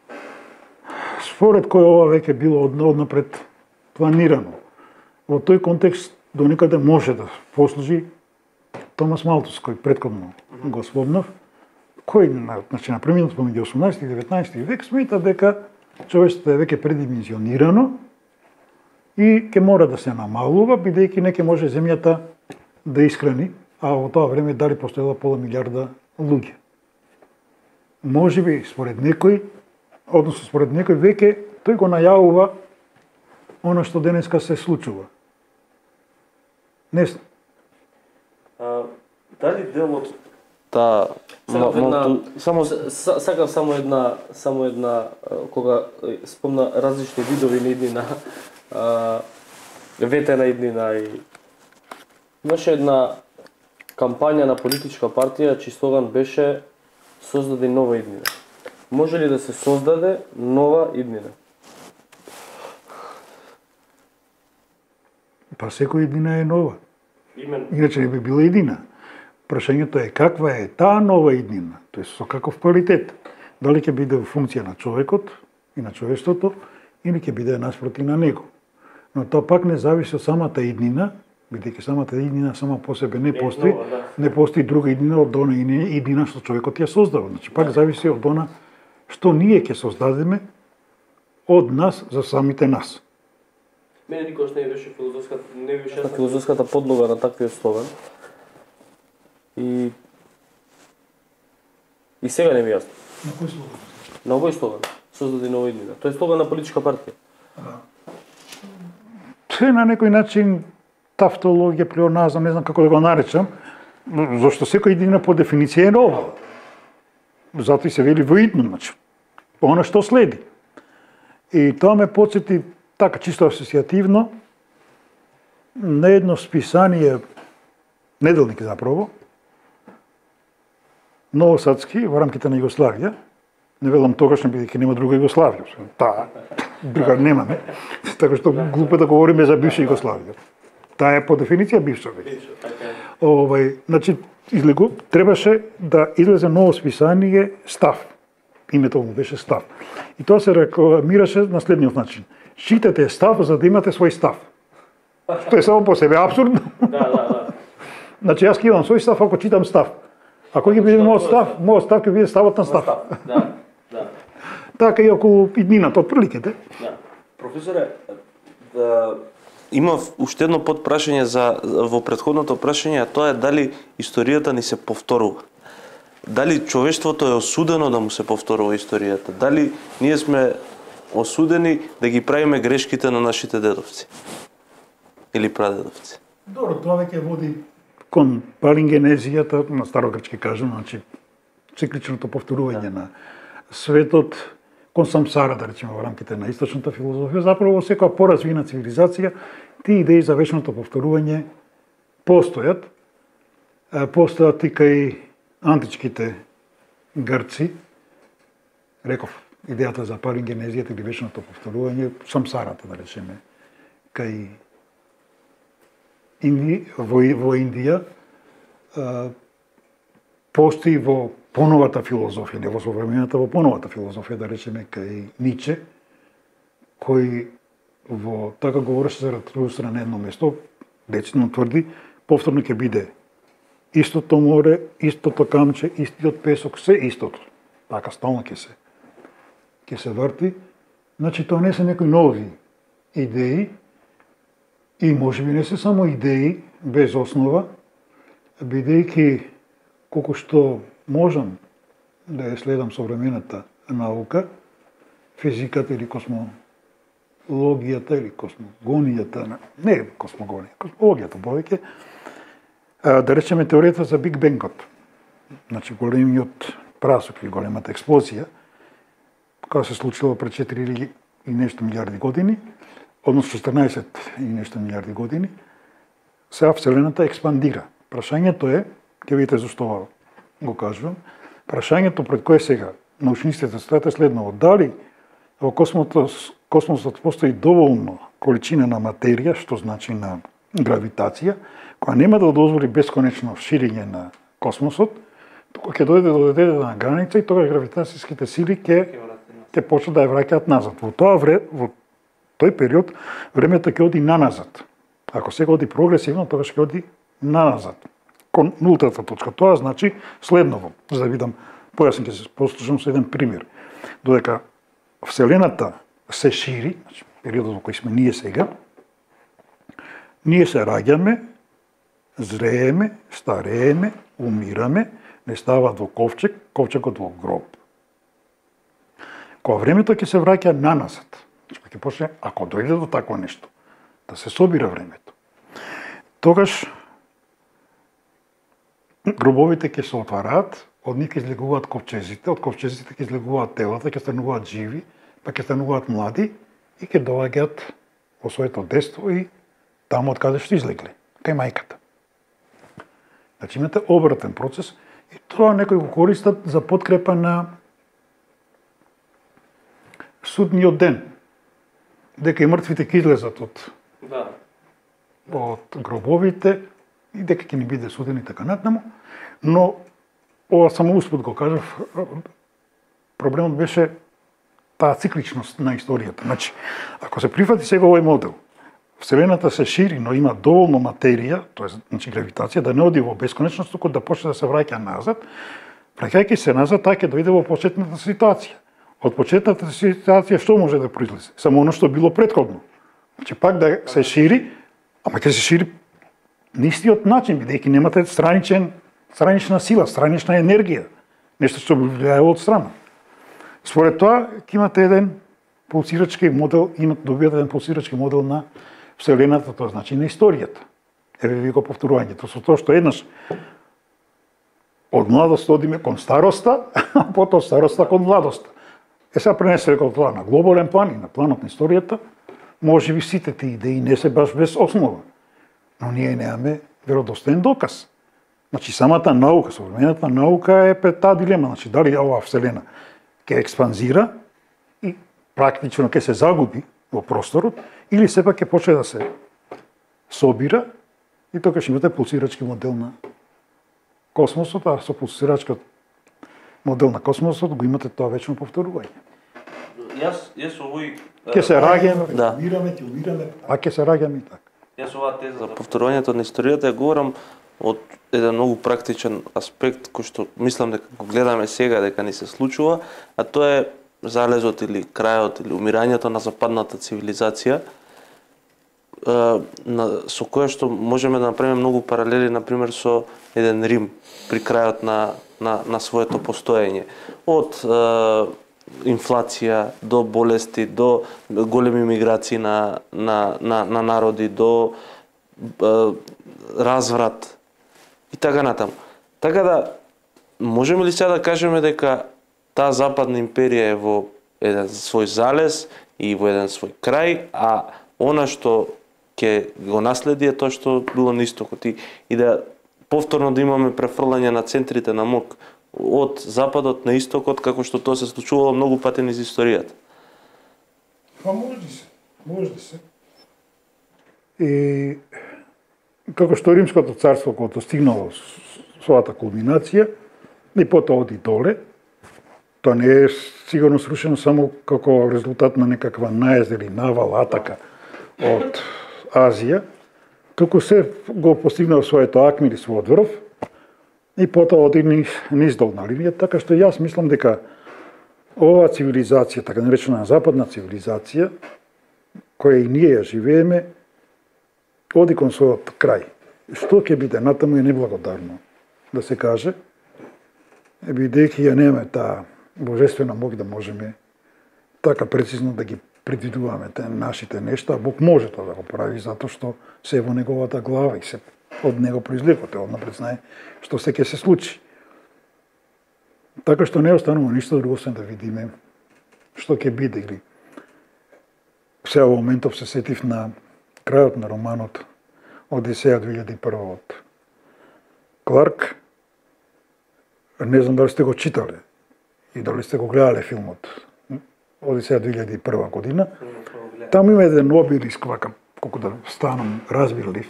според кој ова веќе било однапред планирано. Во тој контекст до некаде може да послужи Томас Малтус, кој претходно го спомнав, кој значи на преминот помеѓу 18 и 19 век смета дека човештвото е веќе предимenzionирано и ќе мора да се намалува, бидејќи не ќе може земјата да исхрани, а во тоа време дали постоела пола милиарда луѓе. Можеби според некој, односно според некој веќе тој го најавува она што денеска се случува. Не знам. Дали дел од Сакам само една кога спомна различни видови на иднина, ветена иднина и имаше една кампања на политичка партија чиј слоган беше создаде нова иднина. Може ли да се создаде нова иднина? Па секоја иднина е нова. Именно. Иначе не би била иднина. Прашањето е каква е таа нова иднина, тоест со каков квалитет. Дали ќе биде во функција на човекот и на човештвото, или ќе биде наспроти на него. Но тоа пак не зависи од самата иднина, бидејќи самата иднина сама по себе не постои, не постои друга иднина од она иднина што човекот ја создава. Значи пак зависи од она што ние ќе создадеме од нас за самите нас. Мене никогаш не беше филозофската подлога на таквиот слоган. И сега не ми јасно. На кој слоган? На овој слоган. Создаде нова иднина. Тој е слоган на политичка партија. Тоа на некој начин тавтологија, плеоназам, не знам како да го наречам, зашто секоја иднина по дефиниција е нова. Затоа и се вели во идно, значи, она што следи. И тоа ме потсети, така чисто асоцијативно, на едно списание, неделник заправо, новосадски, во рамките на Југославија. Не велам тогаш, бидејќи нема друга Југославија. Таа друга немаме. Така што глупо да говориме за бивша Југославија. Таа е по дефиниција бивша. Значи, требаше да излезе ново списание Став. Името му беше Став. И тоа се рекламираше на следниот начин. Читате Став за да имате свој став. Што е само по себе апсурдно. Да. Значи, јас ќе имам свој став ако читам Став. Ако ќе биде мојот став ќе биде ставот на Став. Да. Така и околу иднината, отприликите. Да. Професоре, има уште едно подпрашање во претходното прашање, а тоа е дали историјата ни се повторува. Дали човештвото е осудено да му се повторува историјата? Дали ние сме осудени да ги правиме грешките на нашите дедовци? Или прадедовци? Добро, тоа веќе води кон палингенезијата, на старогрчки кажам, значи цикличното повторување на светот, кон самсара, да речеме, во рамките на источната филозофија, заправо во секоја поразвина цивилизација, тие идеи за вечното повторување постојат. Постојат и кај античките грци, реков, идејата за палингенезијата или вечното повторување, самсарата, да речеме, кај во Индија, постои во поновата филозофија, не во современата, во поновата филозофија, да речеме, кај Ниче, кој во така говореше за Заратустра на едно место, децидно тврди, повторно ќе биде истото море, истото камче, истиот песок, се истото. Така стално ќе се врти. Значи, тоа не се некои нови идеи, и можеби не се само идеи без основа, бидејќи колку што можам да ја следам современата наука, физиката или космологијата или космогонијата, не космогонија, космологијата повеќе, да речеме теоријата за Биг Бенгот. Значи големиот прасок и големата експлозија, која се случила пред 4 и нешто милиарди години, односно 14 и нешто милиарди години, сега Вселената експандира. Прашањето е, ќе видите зашто го кажувам, прашањето пред кое сега научниците стојат е следново: дали во космосот постои доволно количина на материја, што значи на гравитација, која нема да дозволи бесконечно ширење на космосот, туку ќе дојде до одредена граница и тогаш гравитацијските сили ќе почнат да ја враќаат назад. Во тој период времето ќе оди наназад. Ако сега оди прогресивно, тогаш ќе оди наназад, кон нултата точка. Тоа значи следново, за да видам, појасно ќе се послужам со еден пример. Додека Вселената се шири, значи периодот во кој сме ние сега, ние се раѓаме, зрееме, старееме, умираме, не ставаат во ковчег, ковчегот во гроб. Кога времето ќе се враќа на назад, ќе почне, ако дојде до такво нешто, да се собира времето, тогаш гробовите ќе се отвараат, од нив ќе излегуваат ковчезите, од ковчезите ќе излегуваат телата, ќе стануваат живи, па ќе стануваат млади и ќе доаѓаат во своето детство и таму од каде што излегле, кај мајката. Значи имате обратен процес и тоа некои го користат за подкрепа на судниот ден, дека и мртвите ќе излезат од гробовите и дека ќе ни биде судени така натаму, но ова само успут го кажав, проблемот беше таа цикличност на историјата. Значи, ако се прифати сега овој модел, Вселената се шири, но има доволно материја, тоа значи гравитација, да не оди во бесконечност, туку да почне да се враќа назад. Враќајќи се назад, таа ќе дојде во почетната ситуација. Од почетната ситуација што може да произлезе? Само оно што било претходно. Значи пак да се шири, ама ќе се шири на истиот начин, бидејќи немате странична сила, странична енергија, нешто што влијае од страна. Според тоа ќе имате еден пулсирачки модел, добијате еден пулсирачки модел на Вселената, тоа значи на историјата. Еве ви го повторувањето со тоа што еднаш од младост одиме кон староста, а потоа староста кон младоста. Сега пренесе го тоа на глобален план и на планот на историјата, може би сите тие идеи не се баш без основа, но ние немаме веродостоен доказ. Значи самата наука, современата наука е пред таа дилема, значи дали оваа Вселена ќе експанзира и практично ќе се загуби во просторот, или сепак ќе почне да се собира и тогаш имате пулсирачки модел на космосот, а со пулсирачкиот модел на космосот го имате тоа вечно повторување. Јас овој Ќе се раѓаме, да. ќе умираме, а ќе се раѓаме и така. Јас оваа теза за повторувањето на историјата ја говорам од еден многу практичен аспект кој што мислам дека го гледаме сега дека ни се случува, а тоа е залезот или крајот или умирањето на западната цивилизација, со која што можеме да направиме многу паралели, например, со еден Рим при крајот на своето постоење. Од инфлација, до болести, до големи миграции на народи, до разврат и така натаму. Така да, можеме ли сега да кажеме дека таа западна империја е во еден свој залез и во еден свој крај, а она што ќе го наследи е тоа што било на истокот и да повторно да имаме префрлање на центрите на мок од западот на истокот, како што тоа се случувало многу пати низ историјата. Па може да се. И како што Римското царство кога достигнало својата кулминација и потоа оди доле, тоа не е сигурно срушено само како резултат на некаква наезд или навал, атака од Азија, туку се го постигнал своето акме или својот врв и потоа оди низ долна линија, така што јас мислам дека оваа цивилизација, така наречена западна цивилизација, која и ние ја живееме, оди кон својот крај. Што ќе биде натаму е неблагодарно да се каже, бидејќи ја немаме таа божествена мог да можеме така прецизно да ги предвидуваме нашите нешта, а Бог може тоа да го прави затоа што се е во неговата глава и се од него произлегот, од напред знае што се ќе се случи. Така што не останува ништо друго освен да видиме што ќе биде или сега во моментов се сетив на крајот на романот Одисеја 2001 од Кларк. Не знам дали сте го читале и дали сте го гледале филмот Одисеја 2001 година. Таму има еден обелиск, вака, колку да станам разбирлив.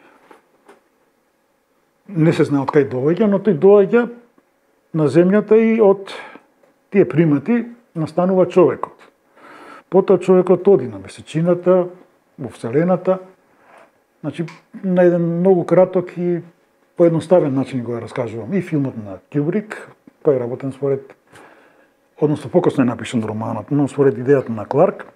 Не се знае од кај доаѓа, но тој доаѓа на земјата и од тие примати настанува човекот. Потоа човекот оди на месечината, во Вселената, значи на еден многу краток и поедноставен начин го раскажувам. И филмот на Кюбрик, тој е работен според, односно покосно е напишан романот, но според идејата на Кларк.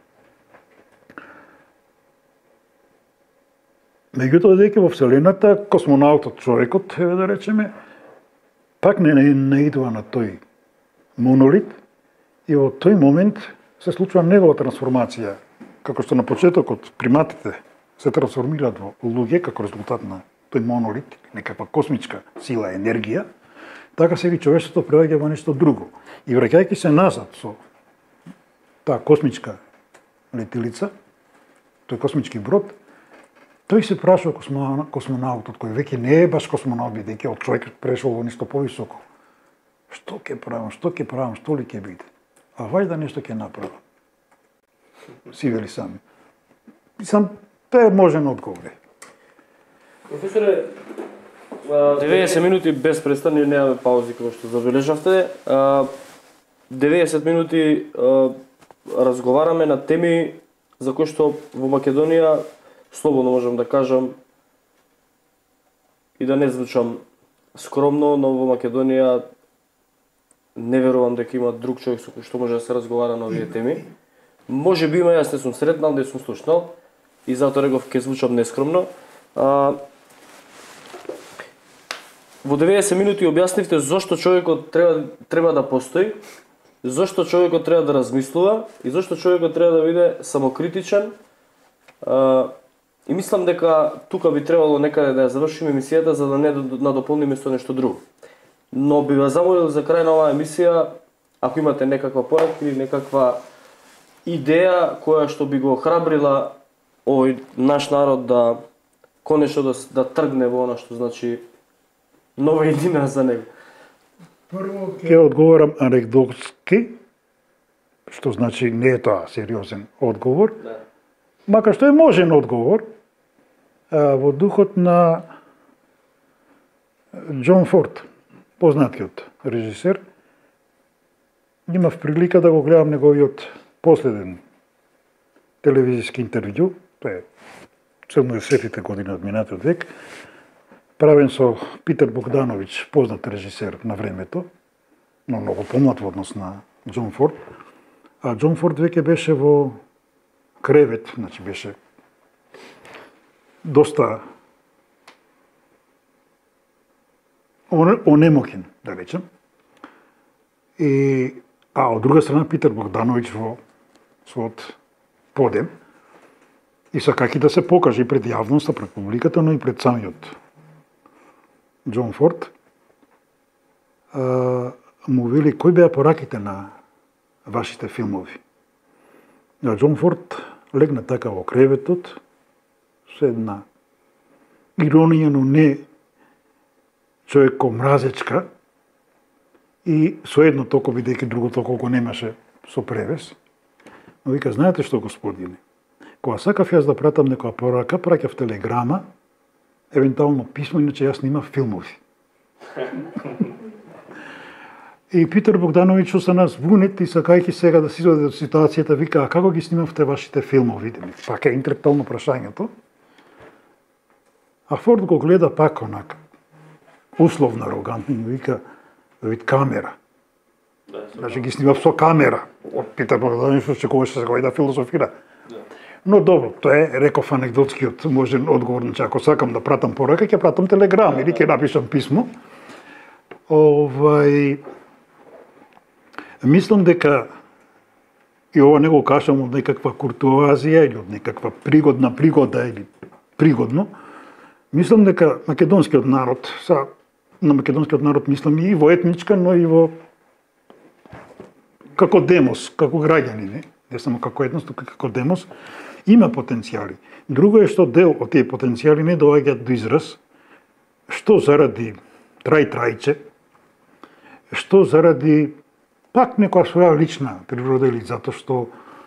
Меѓутоа, дека во Вселената, космонаутот, човекот, еве да речеме, пак не наидува на тој монолит и во тој момент се случува негова трансформација. Како што на почетокот приматите се трансформираат во луѓе како резултат на тој монолит, некаква космичка сила, енергија, така сега човештвото преоѓа во нешто друго. И враќајќи се назад со таа космичка летелица, тој космички брод, тој се прашува космонаутот, кој веќе не е баш космонаут, бидејќи од човек прешол во нешто повисоко. Што ќе правам, што ли ќе биде? А вајда нешто ќе направам. Си вели сами. Сам, тоа е можен одговор. Професоре, 90 минути без престани, немаме паузи како што забележавте. 90 минути разговараме на теми за кои што во Македонија, слободно можам да кажам, и да не звучам скромно, но во Македонија не верувам дека има друг човек со кој што може да се разговара на овие теми. Може би има, јас не сум сретнал, не сум слушнал, и затоа реков ќе звучам нескромно. Во 90 минути објаснивте зошто човекот треба да постои, зошто човекот треба да размислува и зошто човекот треба да биде самокритичен. И мислам дека тука би требало некаде да ја завршиме емисијата за да не надополниме со нешто друго. Но би ве замолил за крај на оваа емисија, ако имате некаква појавка или некаква идеја која што би го храбрила овој наш народ да конечно да тргне во она што значи нова идина за него. Прво ќе одговорам анекдотски, што значи не е тоа сериозен одговор, макар што е можен одговор, во духот на Џон Форд, познатиот режисер. Имав прилика да го гледам неговиот последен телевизиски интервју, тоа е 70-тите години од минатиот век, правен со Питер Богдановиќ, познат режисер на времето, но многу помлад во однос на Џон Форд. А Џон Форд веќе беше во кревет, значи беше доста онемоќен, да речем. А од друга страна Питер Богдановиќ во својот подем и сакајќи да се покаже и пред јавноста, пред публиката, но и пред самиот Џон Форд, му вели кои беа пораките на вашите филмови. Џон Форд легна така во креветот, со една иронија, но не човеко мразечка, и со едно токо, бидејќи друго токо го немаше со превес. Но вика, знаете што, господине, кога сакав јас да пратам некоја порака, праќав телеграма, евентуално писмо, иначе јас немав филмови. И Питер Богдановиќ остана збунет и сакајќи сега да се извади од ситуацијата, вика, а како ги снимавте вашите филмови? Пак е интелектуално прашањето. А Форд го гледа пак онака, условно арогантно, вика, камера. Значи ги снимав со камера. Од Питер Богдановиќ очекуваше се да философира. Но добро, тоа е, реков анекдотскиот можен одговор, значи ако сакам да пратам порака, ќе пратам телеграм или ќе напишам писмо. Мислам дека, и ова не го кажам од некаква куртуазија или од некаква пригодна пригода или пригодно, мислам дека македонскиот народ, на македонскиот народ мислам и во етничка, но и во како демос, како граѓани, не само како етнос, туку како демос, има потенцијали. Друго е што дел од тие потенцијали не доаѓаат до израз, што заради трајче, што заради пак некоја своја лична природа или затоа што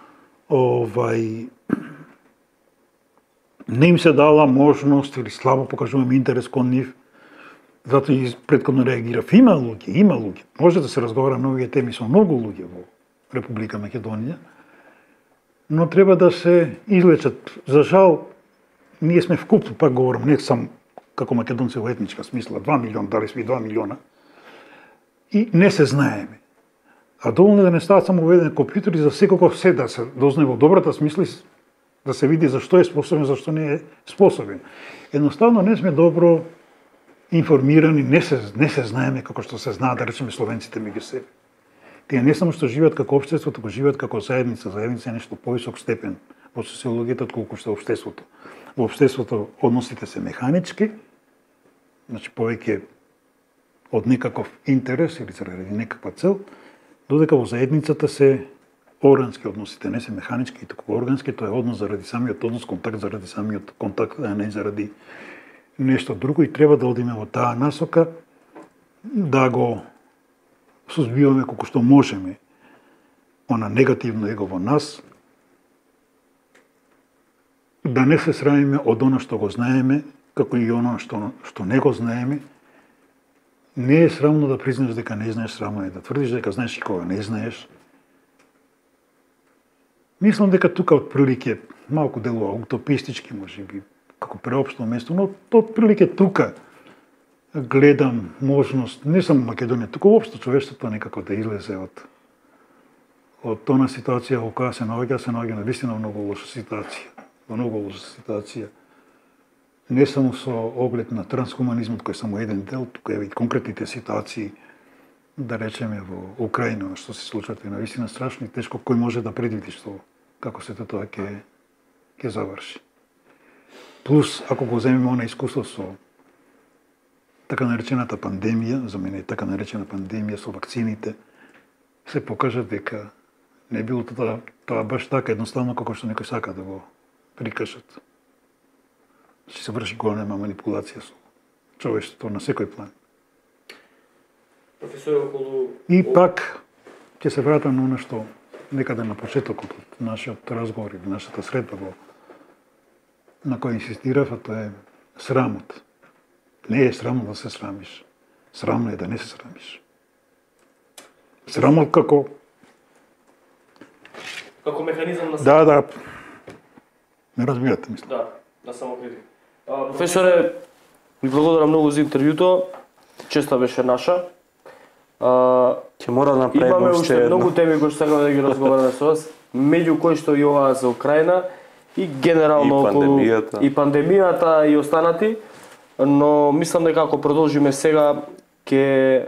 не им се дала можност или слабо покажуваме интерес кон нив, затоа и претходно реагирав. Има луѓе. Може да се разговара на овие теми со многу луѓе во Република Македонија, но треба да се излечат. За жал, ние сме вкуп, пак говорам, не сам како македонци во етничка смисла, 2 милиона, дали сме 2 милиона, и не се знаеме. А доволно да не стават само уведени компјутери за секој се да се дознае во добрата смисла, да се види зашто е способен, зашто не е способен. Едноставно не сме добро информирани, не се знаеме како што се знаат, да речеме, словенците меѓу себе. Тие не само што живеат како општество, туку живеат како заедница. Заедница е нешто повисок степен во социологијата отколку што општеството. Во општеството односите се механички, значи повеќе од некаков интерес или заради некаква цел, додека во заедницата се органски односите, не се механички, туку органски, тоа е однос заради самиот однос, контакт заради самиот контакт, а не заради нешто друго, и треба да одиме во таа насока, да го сузбиваме колку што можеме она негативно его во нас, да не се срамиме од оно што го знаеме, како и оно што не го знаеме. Не е срамно да признаеш дека не знаеш, срамно е да тврдиш дека знаеш и кога не знаеш. Мислам дека тука отприлике малку делува утопистички, можеби, како преопшто место, но отприлике тука гледам можност, не само Македонија, туку воопшто човештвото некако да излезе од тона ситуација во која се наоѓа на вистина многу лоша ситуација. Во многу лоша ситуација. Не само со оглед на трансхуманизмот кој е само еден дел, туку е и конкретните ситуации, да речеме во Украина, што се случат, е навистина страшно и тешко, кој може да предвиди што како сето тоа ќе заврши. Плюс, ако го земеме она искуство со така наречената пандемија, за мене е така наречена пандемија со вакцините, се покажа дека не било тоа баш така едноставно како што некој сака да го прикажат. Че се врши голема манипулација со човештвото на секој план. Професор, околу... И пак ќе се вратам на оно што некаде на почетокот од нашиот разговор и нашата средба на кој инсистирав, а тоа е срамот. Не е срамно да се срамиш. Срамно е да не се срамиш. Срамот како механизам на... Да. Не разбирате, мислам. Да, на самокритика. Професоре, ви благодарам многу за интервјуто. Честа беше наша. Ќе мора да направиме имаме уште многу теми кои што сакаме да ги разговараме со вас, меѓу кои што и оваа за Украина и генерално околу и пандемијата и останати, но мислам дека ако продолжиме сега ќе,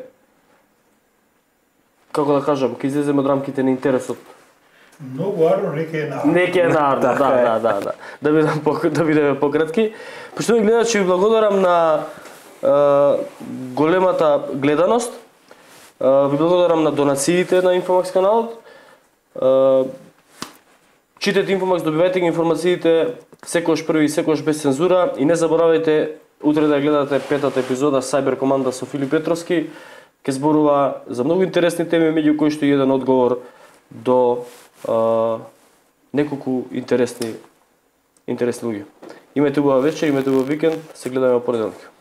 како да кажам, ќе излеземе од рамките на интересот. Многу арно, нека е народ. Нека е народ, да. Да бидеме пократки. Поштовни гледачи, ви благодарам на големата гледаност. Ви благодарам на донациите на Инфомакс каналот. Читате Инфомакс, добивајте ги информациите секојаш први и секојаш без цензура и не заборавајте утре да гледате петата епизода Cyber Команда со Филип Петровски. Ке зборува за многу интересни теми, меѓу кои што е еден одговор до неколку интересни луѓе. Имајте убава вечер, имајте убав викенд, се гледаме во понеделник.